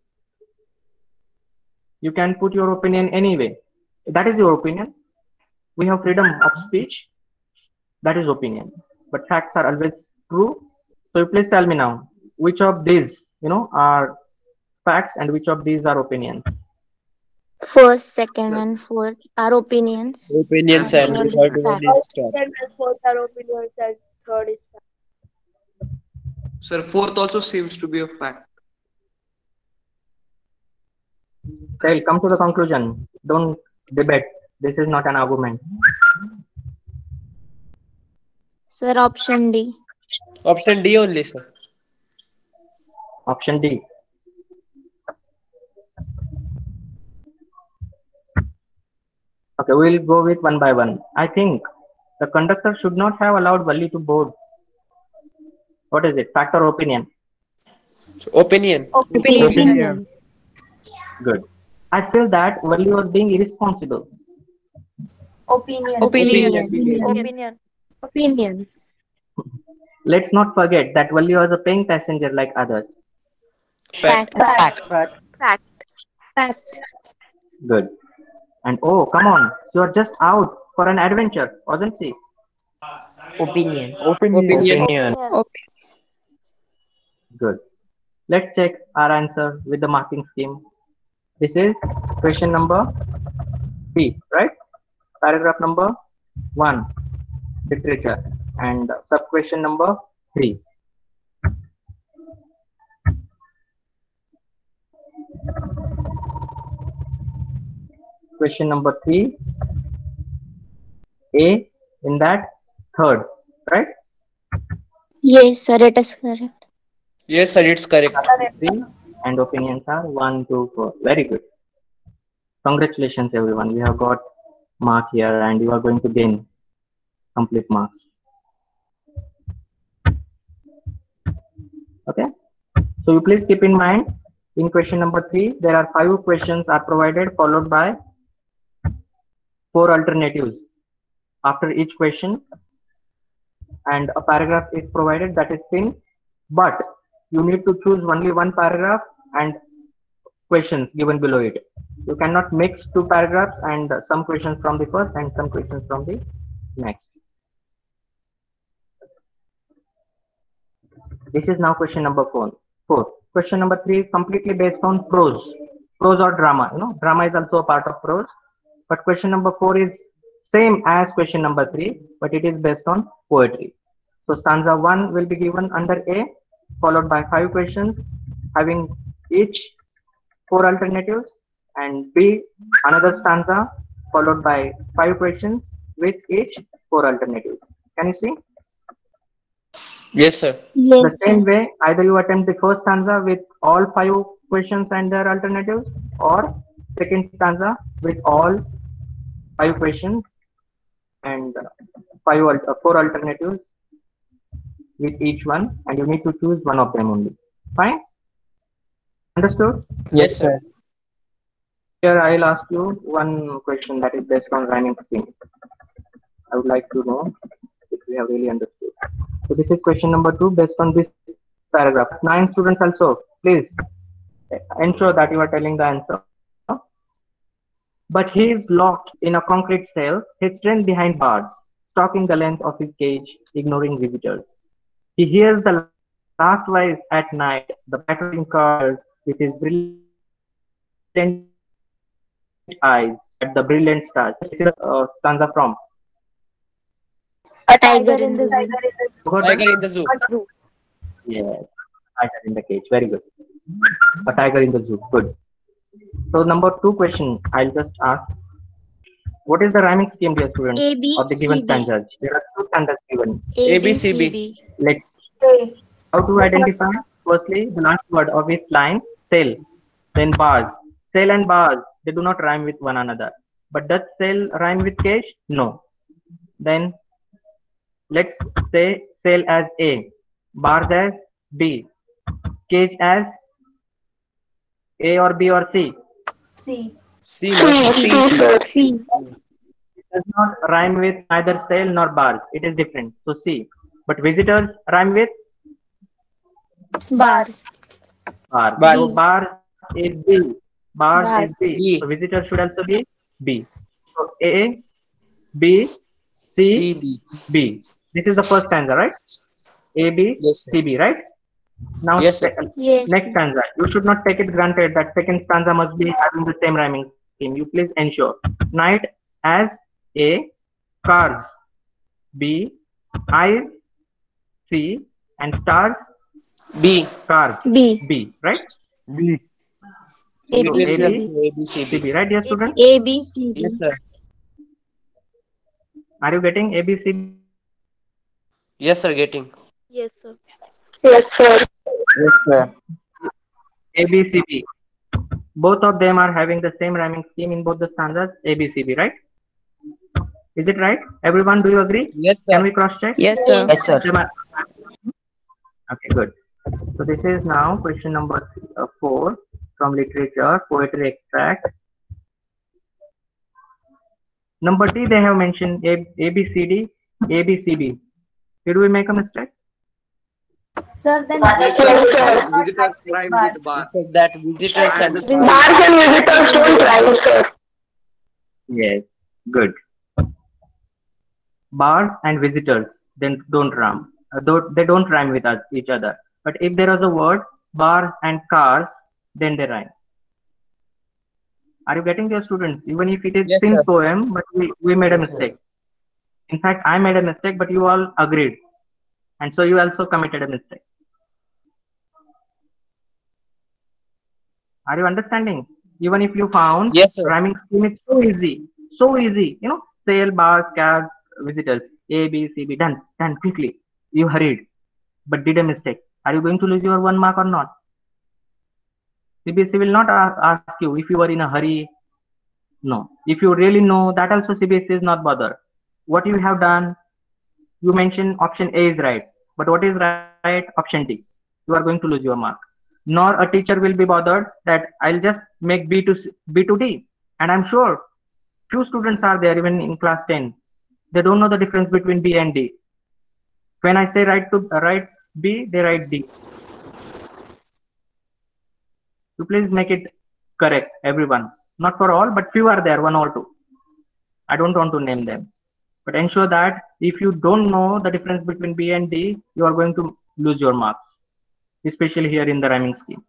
You can put your opinion anyway. That is your opinion. We have freedom of speech. That is opinion. But facts are always true. So please tell me now, which of these, are facts and which of these are opinions? First, second, and fourth are opinions, Opinions and and third third is one fact. is fact. Second and fourth are opinions and third is fact. Sir, fourth also seems to be a fact. They'll come to the conclusion. Don't debate. This is not an argument. Sir, option D. Option D only, sir. Option D. Okay, we'll go with one by one. I think the conductor should not have allowed Valli to board. What is it? Fact or opinion? Opinion. Opinion. Good. I feel that Valli was being irresponsible. Opinion. Opinion. Opinion. Let's not forget that Valli was a paying passenger like others. Fact. Fact. Good. And oh, come on, you're just out for an adventure, wasn't she? Opinion. Opinion. Good. Let's check our answer with the marking scheme. This is question number 3, right? Paragraph number 1, literature, and sub question number 3. Question number 3, A in that third, right? Yes, sir, it is correct. Yes, sir, it's correct. 3 and opinions are 1, 2, 4. Very good. Congratulations, everyone. You have got mark here and you are going to gain complete marks. Okay. So you please keep in mind, in question number 3, there are 5 questions are provided followed by 4 alternatives after each question, and a paragraph is provided that is thin, but you need to choose only one paragraph and questions given below it. You cannot mix 2 paragraphs and some questions from the first and some questions from the next. This is now question number 4. Question number 3 is completely based on prose or drama. Drama is also a part of prose. But question number 4 is same as question number 3, but it is based on poetry. So stanza 1 will be given under A, followed by 5 questions having each 4 alternatives, and B, another stanza followed by 5 questions with each 4 alternatives. Can you see? Yes, sir. The Yes, same sir. way, either you attempt the first stanza with all 5 questions and their alternatives, or second stanza with all 5 questions and 4 alternatives with each one, and you need to choose one of them only. Fine? Understood? Yes, sir. Here I'll ask you one question that is based on rhyming scheme. I would like to know if we have really understood. So this is question number 2 based on this paragraph. 9 students also, please ensure that you are telling the answer. But he is locked in a concrete cell, his strength behind bars, stalking the length of his cage, ignoring visitors. He hears the last voice at night, the pattering cars with his brilliant eyes at the brilliant stars. This is a stanza from. A tiger in the zoo. Forgot Tiger that? in the zoo. True. Yes. Tiger in the cage. Very good. A tiger in the zoo. Good. So number 2 question, I'll just ask. What is the rhyming scheme, dear students, A B of the given C B. stanzas? There are 2 stanzas given. A B ABCB. C B. Let's A. how to identify. Firstly, the last word of each line, sail. Then bars. Sail and bars, they do not rhyme with one another. But does sail rhyme with cage? No. Then let's say sail as A, bars as B, cage as A or B or C. C. C. No. C. It does not rhyme with either sail nor bars. It is different. So C. But visitors rhyme with Bars. bar. Bars. So bars is B. Bars is B. B. So visitors should also be B. So A, B, C, CB. B. This is the first stanza, right? A, B, Yes, sir. C, B, right? Now, Yes, sir. Yes. next stanza. You should not take it granted that second stanza must be having the same rhyming scheme. You please ensure. Night as A, cars B, eyes C, and stars B. cars B. B, right? B. A, So, B, A, B, ABCB. C, B, right, dear students? A B C Yes, B. sir. Are you getting A, B, C, B? Yes, sir. Getting. Yes, sir. Yes, sir. A, B, C, B. Both of them are having the same rhyming scheme in both the stanzas A, B, C, B, right? Is it right? Everyone, do you agree? Yes, Can sir. we cross check? Yes, sir. Yes, sir. Okay, good. So this is now question number 4 from literature, poetry extract. Number D, they have mentioned A, B, C, D, A, B, C, B. Did we make a mistake? Sir, then Yes, sir. Visitors rhyme with bar. So that visitors and Yes, good. Bars and visitors then don't rhyme. They don't rhyme with each other. But if there is a word bars and cars, then they rhyme. Are you getting your students? Even if it is Yes, thin sir. poem, but we made a mistake. In fact, I made a mistake, but you all agreed. And so you also committed a mistake. Are you understanding? Even if you found Yes, sir. rhyming scheme is so easy, sail, bars, cabs, visitors, A, B, C, B, done quickly. You hurried, but did a mistake. Are you going to lose your 1 mark or not? CBSE will not ask you if you are in a hurry. No. If you really know, that also CBSE is not bothered. What you have done, you mentioned option A is right. But what is right? Option D. You are going to lose your mark. Nor a teacher will be bothered that I'll just make B to D. And I'm sure few students are there even in class 10. They don't know the difference between B and D. When I say write B, they write D. So please make it correct, everyone. Not for all, but few are there, 1 or 2. I don't want to name them. But ensure that if you don't know the difference between B and D, you are going to lose your marks, especially here in the rhyming scheme.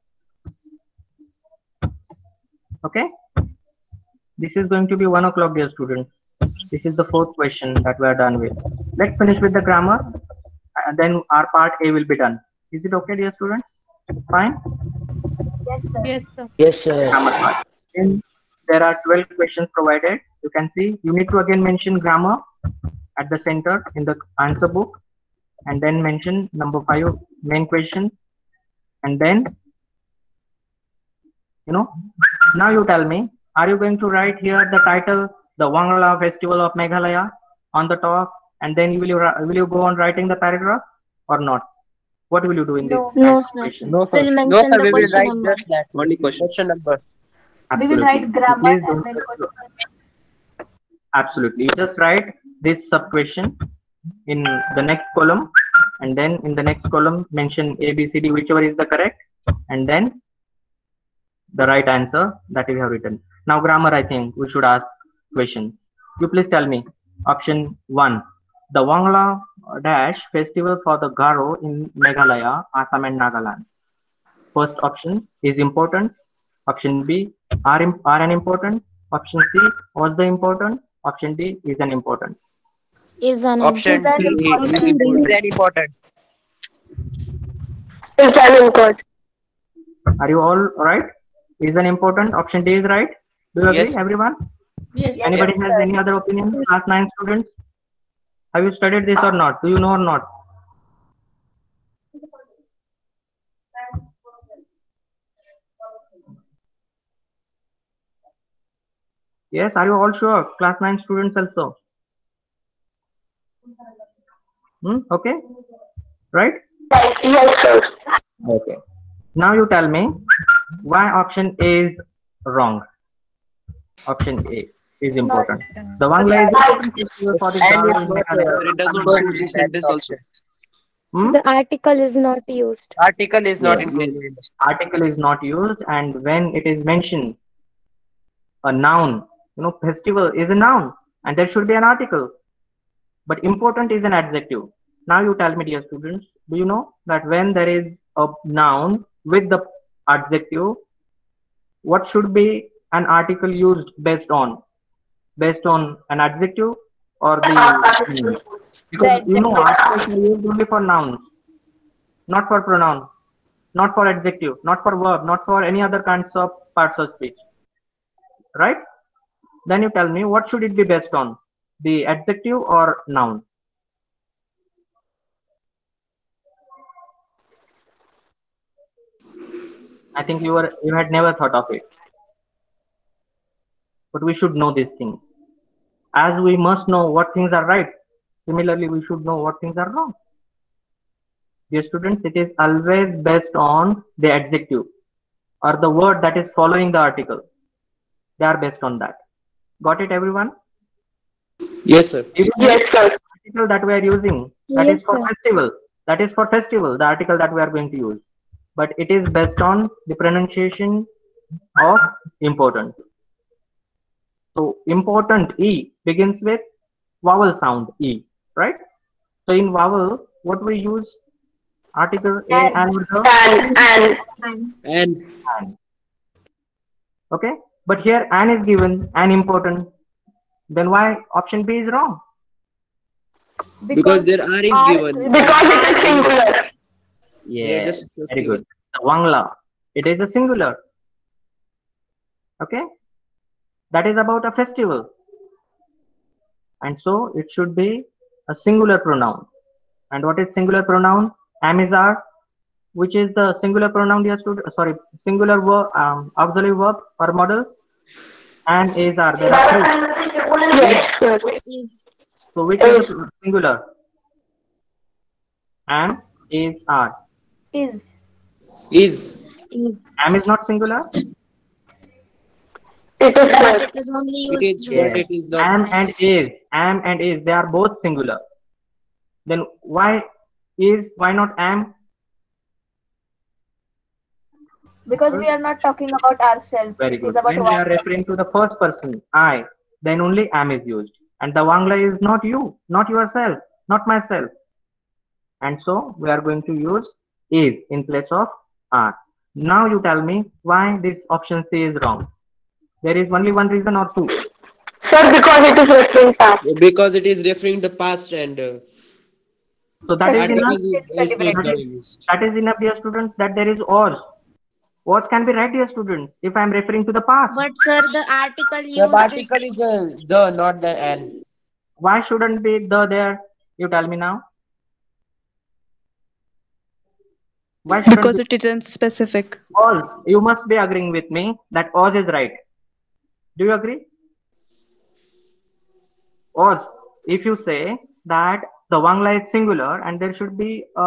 Okay? This is going to be 1 o'clock, dear students. This is the 4th question that we are done with. Let's finish with the grammar. And then our part A will be done. Is it okay, dear students? Fine? yes, sir. Yes, sir. Yes, sir. Grammar part. Then there are 12 questions provided. You can see you need to again mention grammar at the center in the answer book, and then mention number 5 main question, and then now you tell me, are you going to write here the title, the Wangla Festival of Meghalaya, on the top, and then will you go on writing the paragraph or not? What will you do in this No, sir. question? No, sir. We'll No, mention sir. the We will question write number. just that. Only question. Question number. We will Absolutely. write grammar Please and don't- then question. Absolutely. You just write this sub question in the next column, and then in the next column mention A, B, C, D, whichever is the correct, and then the right answer that you have written. Now grammar, I think we should ask questions. You please tell me. Option 1. The Wangla dash festival for the Garo in Meghalaya, Assam and Nagaland. First option is important. Option B are unimportant. Option C was the important. Option D is unimportant. Is an Option Is an C important. is important. Very important. Is an important. Are you all right? Is an important? Option D is right. Do you agree, Yes. everyone? Yes, Anybody sir. has any other opinion? Class 9 students? Have you studied this or not? Do you know or not? Yes, are you all sure? Class 9 students also. Okay. Right? Yes, sir. Okay. Now you tell me why option A is wrong. Option A is important. The Wangla is important festival for the And Dao it's in not Meghalaya. It does not important choose the in that sentence also. option. The article is not used. Article is not Yes. included. Article is not used, and when it is mentioned, a noun, festival is a noun, and there should be an article. But important is an adjective. Now you tell me, dear students, do you know that when there is a noun with the adjective, what should be an article used based on? Based on an adjective or the noun? Because articles are used only for nouns, not for pronoun, not for adjective, not for verb, not for any other kinds of parts of speech. Right? Then you tell me what should it be based on? The adjective or noun? I think you had never thought of it. But we should know these things. As we must know what things are right, similarly we should know what things are wrong. Dear students, it is always based on the adjective or the word that is following the article. They are based on that. Got it, everyone? Yes, sir. Yes, sir. Article that we are using, that Yes, is for sir. festival. That is for festival, the article that we are going to use. But it is based on the pronunciation of important. So important E begins with vowel sound E, right? So in vowel, what we use? Article A and verb. And Okay, but here an is given, an important. Then why option B is wrong? because there are is given. Because it is singular. Yeah, just very give good. it. The Wangla, it is a singular. Okay, that is about a festival, and so it should be a singular pronoun. And what is singular pronoun? Am is are, which is the singular pronoun, dear student. Sorry, singular verb, auxiliary verb or models. And is are. There are three. Yes, sir. So which is the singular? Am, is, are. Is. Is. Am is not singular. It is, sir. It is only It used is, but it is not. Am and is, they are both singular. Then why is, why not am? Because we are not talking about ourselves. Very It good. is about When we are one. referring to the first person, I, then only am is used. And the Wangla is not you, not yourself, not myself. And so we are going to use is in place of are. Now you tell me why this option C is wrong. There is only one reason or two. Sir, because it is referring past. Because it is referring the past and So that is enough. article is not Celebrated. used. That is enough, dear students, that there is was. Was can be right, dear students, if I am referring to the past. But sir, the article The used article is the, not the and. Why shouldn't be the there? You tell me now. Why shouldn't Because be? it isn't specific. All, you must be agreeing with me that Oz is right. Do you agree? Oz, if you say that the Wangla is singular and there should be a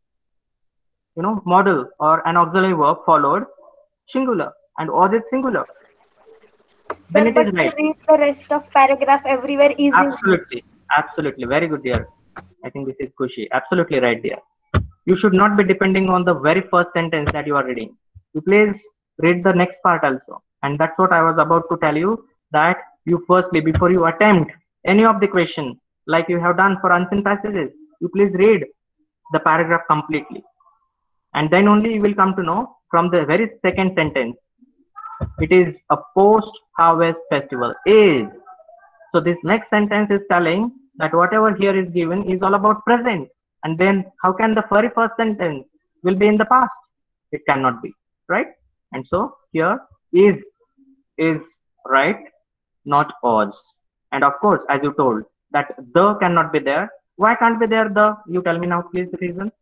model or an auxiliary verb followed, singular, and Oz is singular. Then Sir, it but is to right. read the rest of paragraph everywhere is Absolutely, absolutely, very good, dear. I think this is Kushi. Absolutely right, dear. You should not be depending on the very first sentence that you are reading. You please read the next part also. And that's what I was about to tell you, that you firstly, before you attempt any of the question, like you have done for unseen passages, you please read the paragraph completely. And then only you will come to know from the very second sentence, it is a post-harvest festival. Is. So this next sentence is telling that whatever here is given is all about present. And then how can the very first sentence will be in the past? It cannot be, right? And so here is right, not was. And of course, as you told, that the cannot be there. Why can't be there the? You tell me now, please, the reason.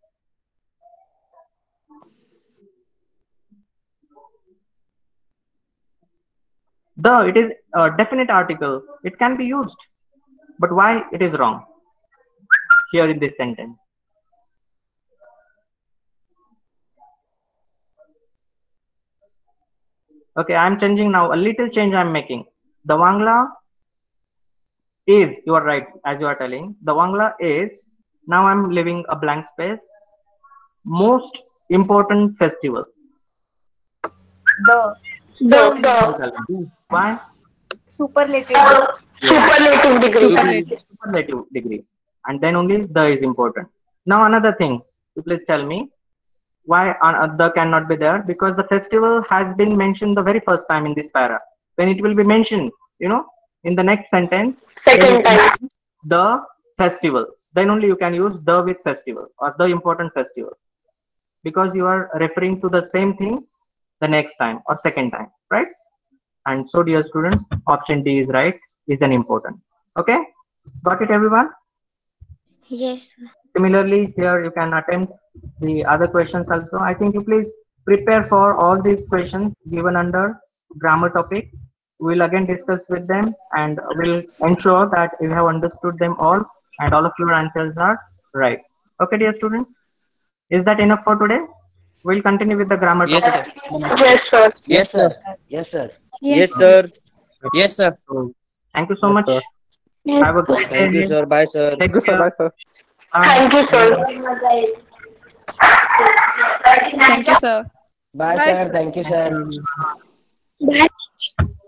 The, it is a definite article. It can be used. But why it is wrong here in this sentence? Okay, I'm changing now. A little change I'm making. The Wangla is, you are right, as you are telling. The Wangla is, now I'm leaving a blank space. Most important festival. The. Why? Superlative. Superlative degree. And then only the is important. Now another thing, you please tell me why the cannot be there, because the festival has been mentioned the very first time in this para. When it will be mentioned, you know, in the next sentence, second time, the festival, then only you can use the with festival or the important festival, because you are referring to the same thing the next time or second time, right? And so, dear students, option D is right, is an important. Okay, got it, everyone? Yes. Similarly, here you can attempt the other questions also. I think you please prepare for all these questions given under grammar topic. We'll again discuss with them and we'll ensure that you have understood them all and all of your answers are right. Okay, dear students, is that enough for today? We'll continue with the grammar topic. Yes, sir. Yes, sir. Yes, sir. Yes, sir. Yes, sir. So, thank you so much. Have a great day. Thank you, sir. Bye, sir. Take care. Bye, sir. Thank you, sir. Bye, sir. Thank you, sir. Bye.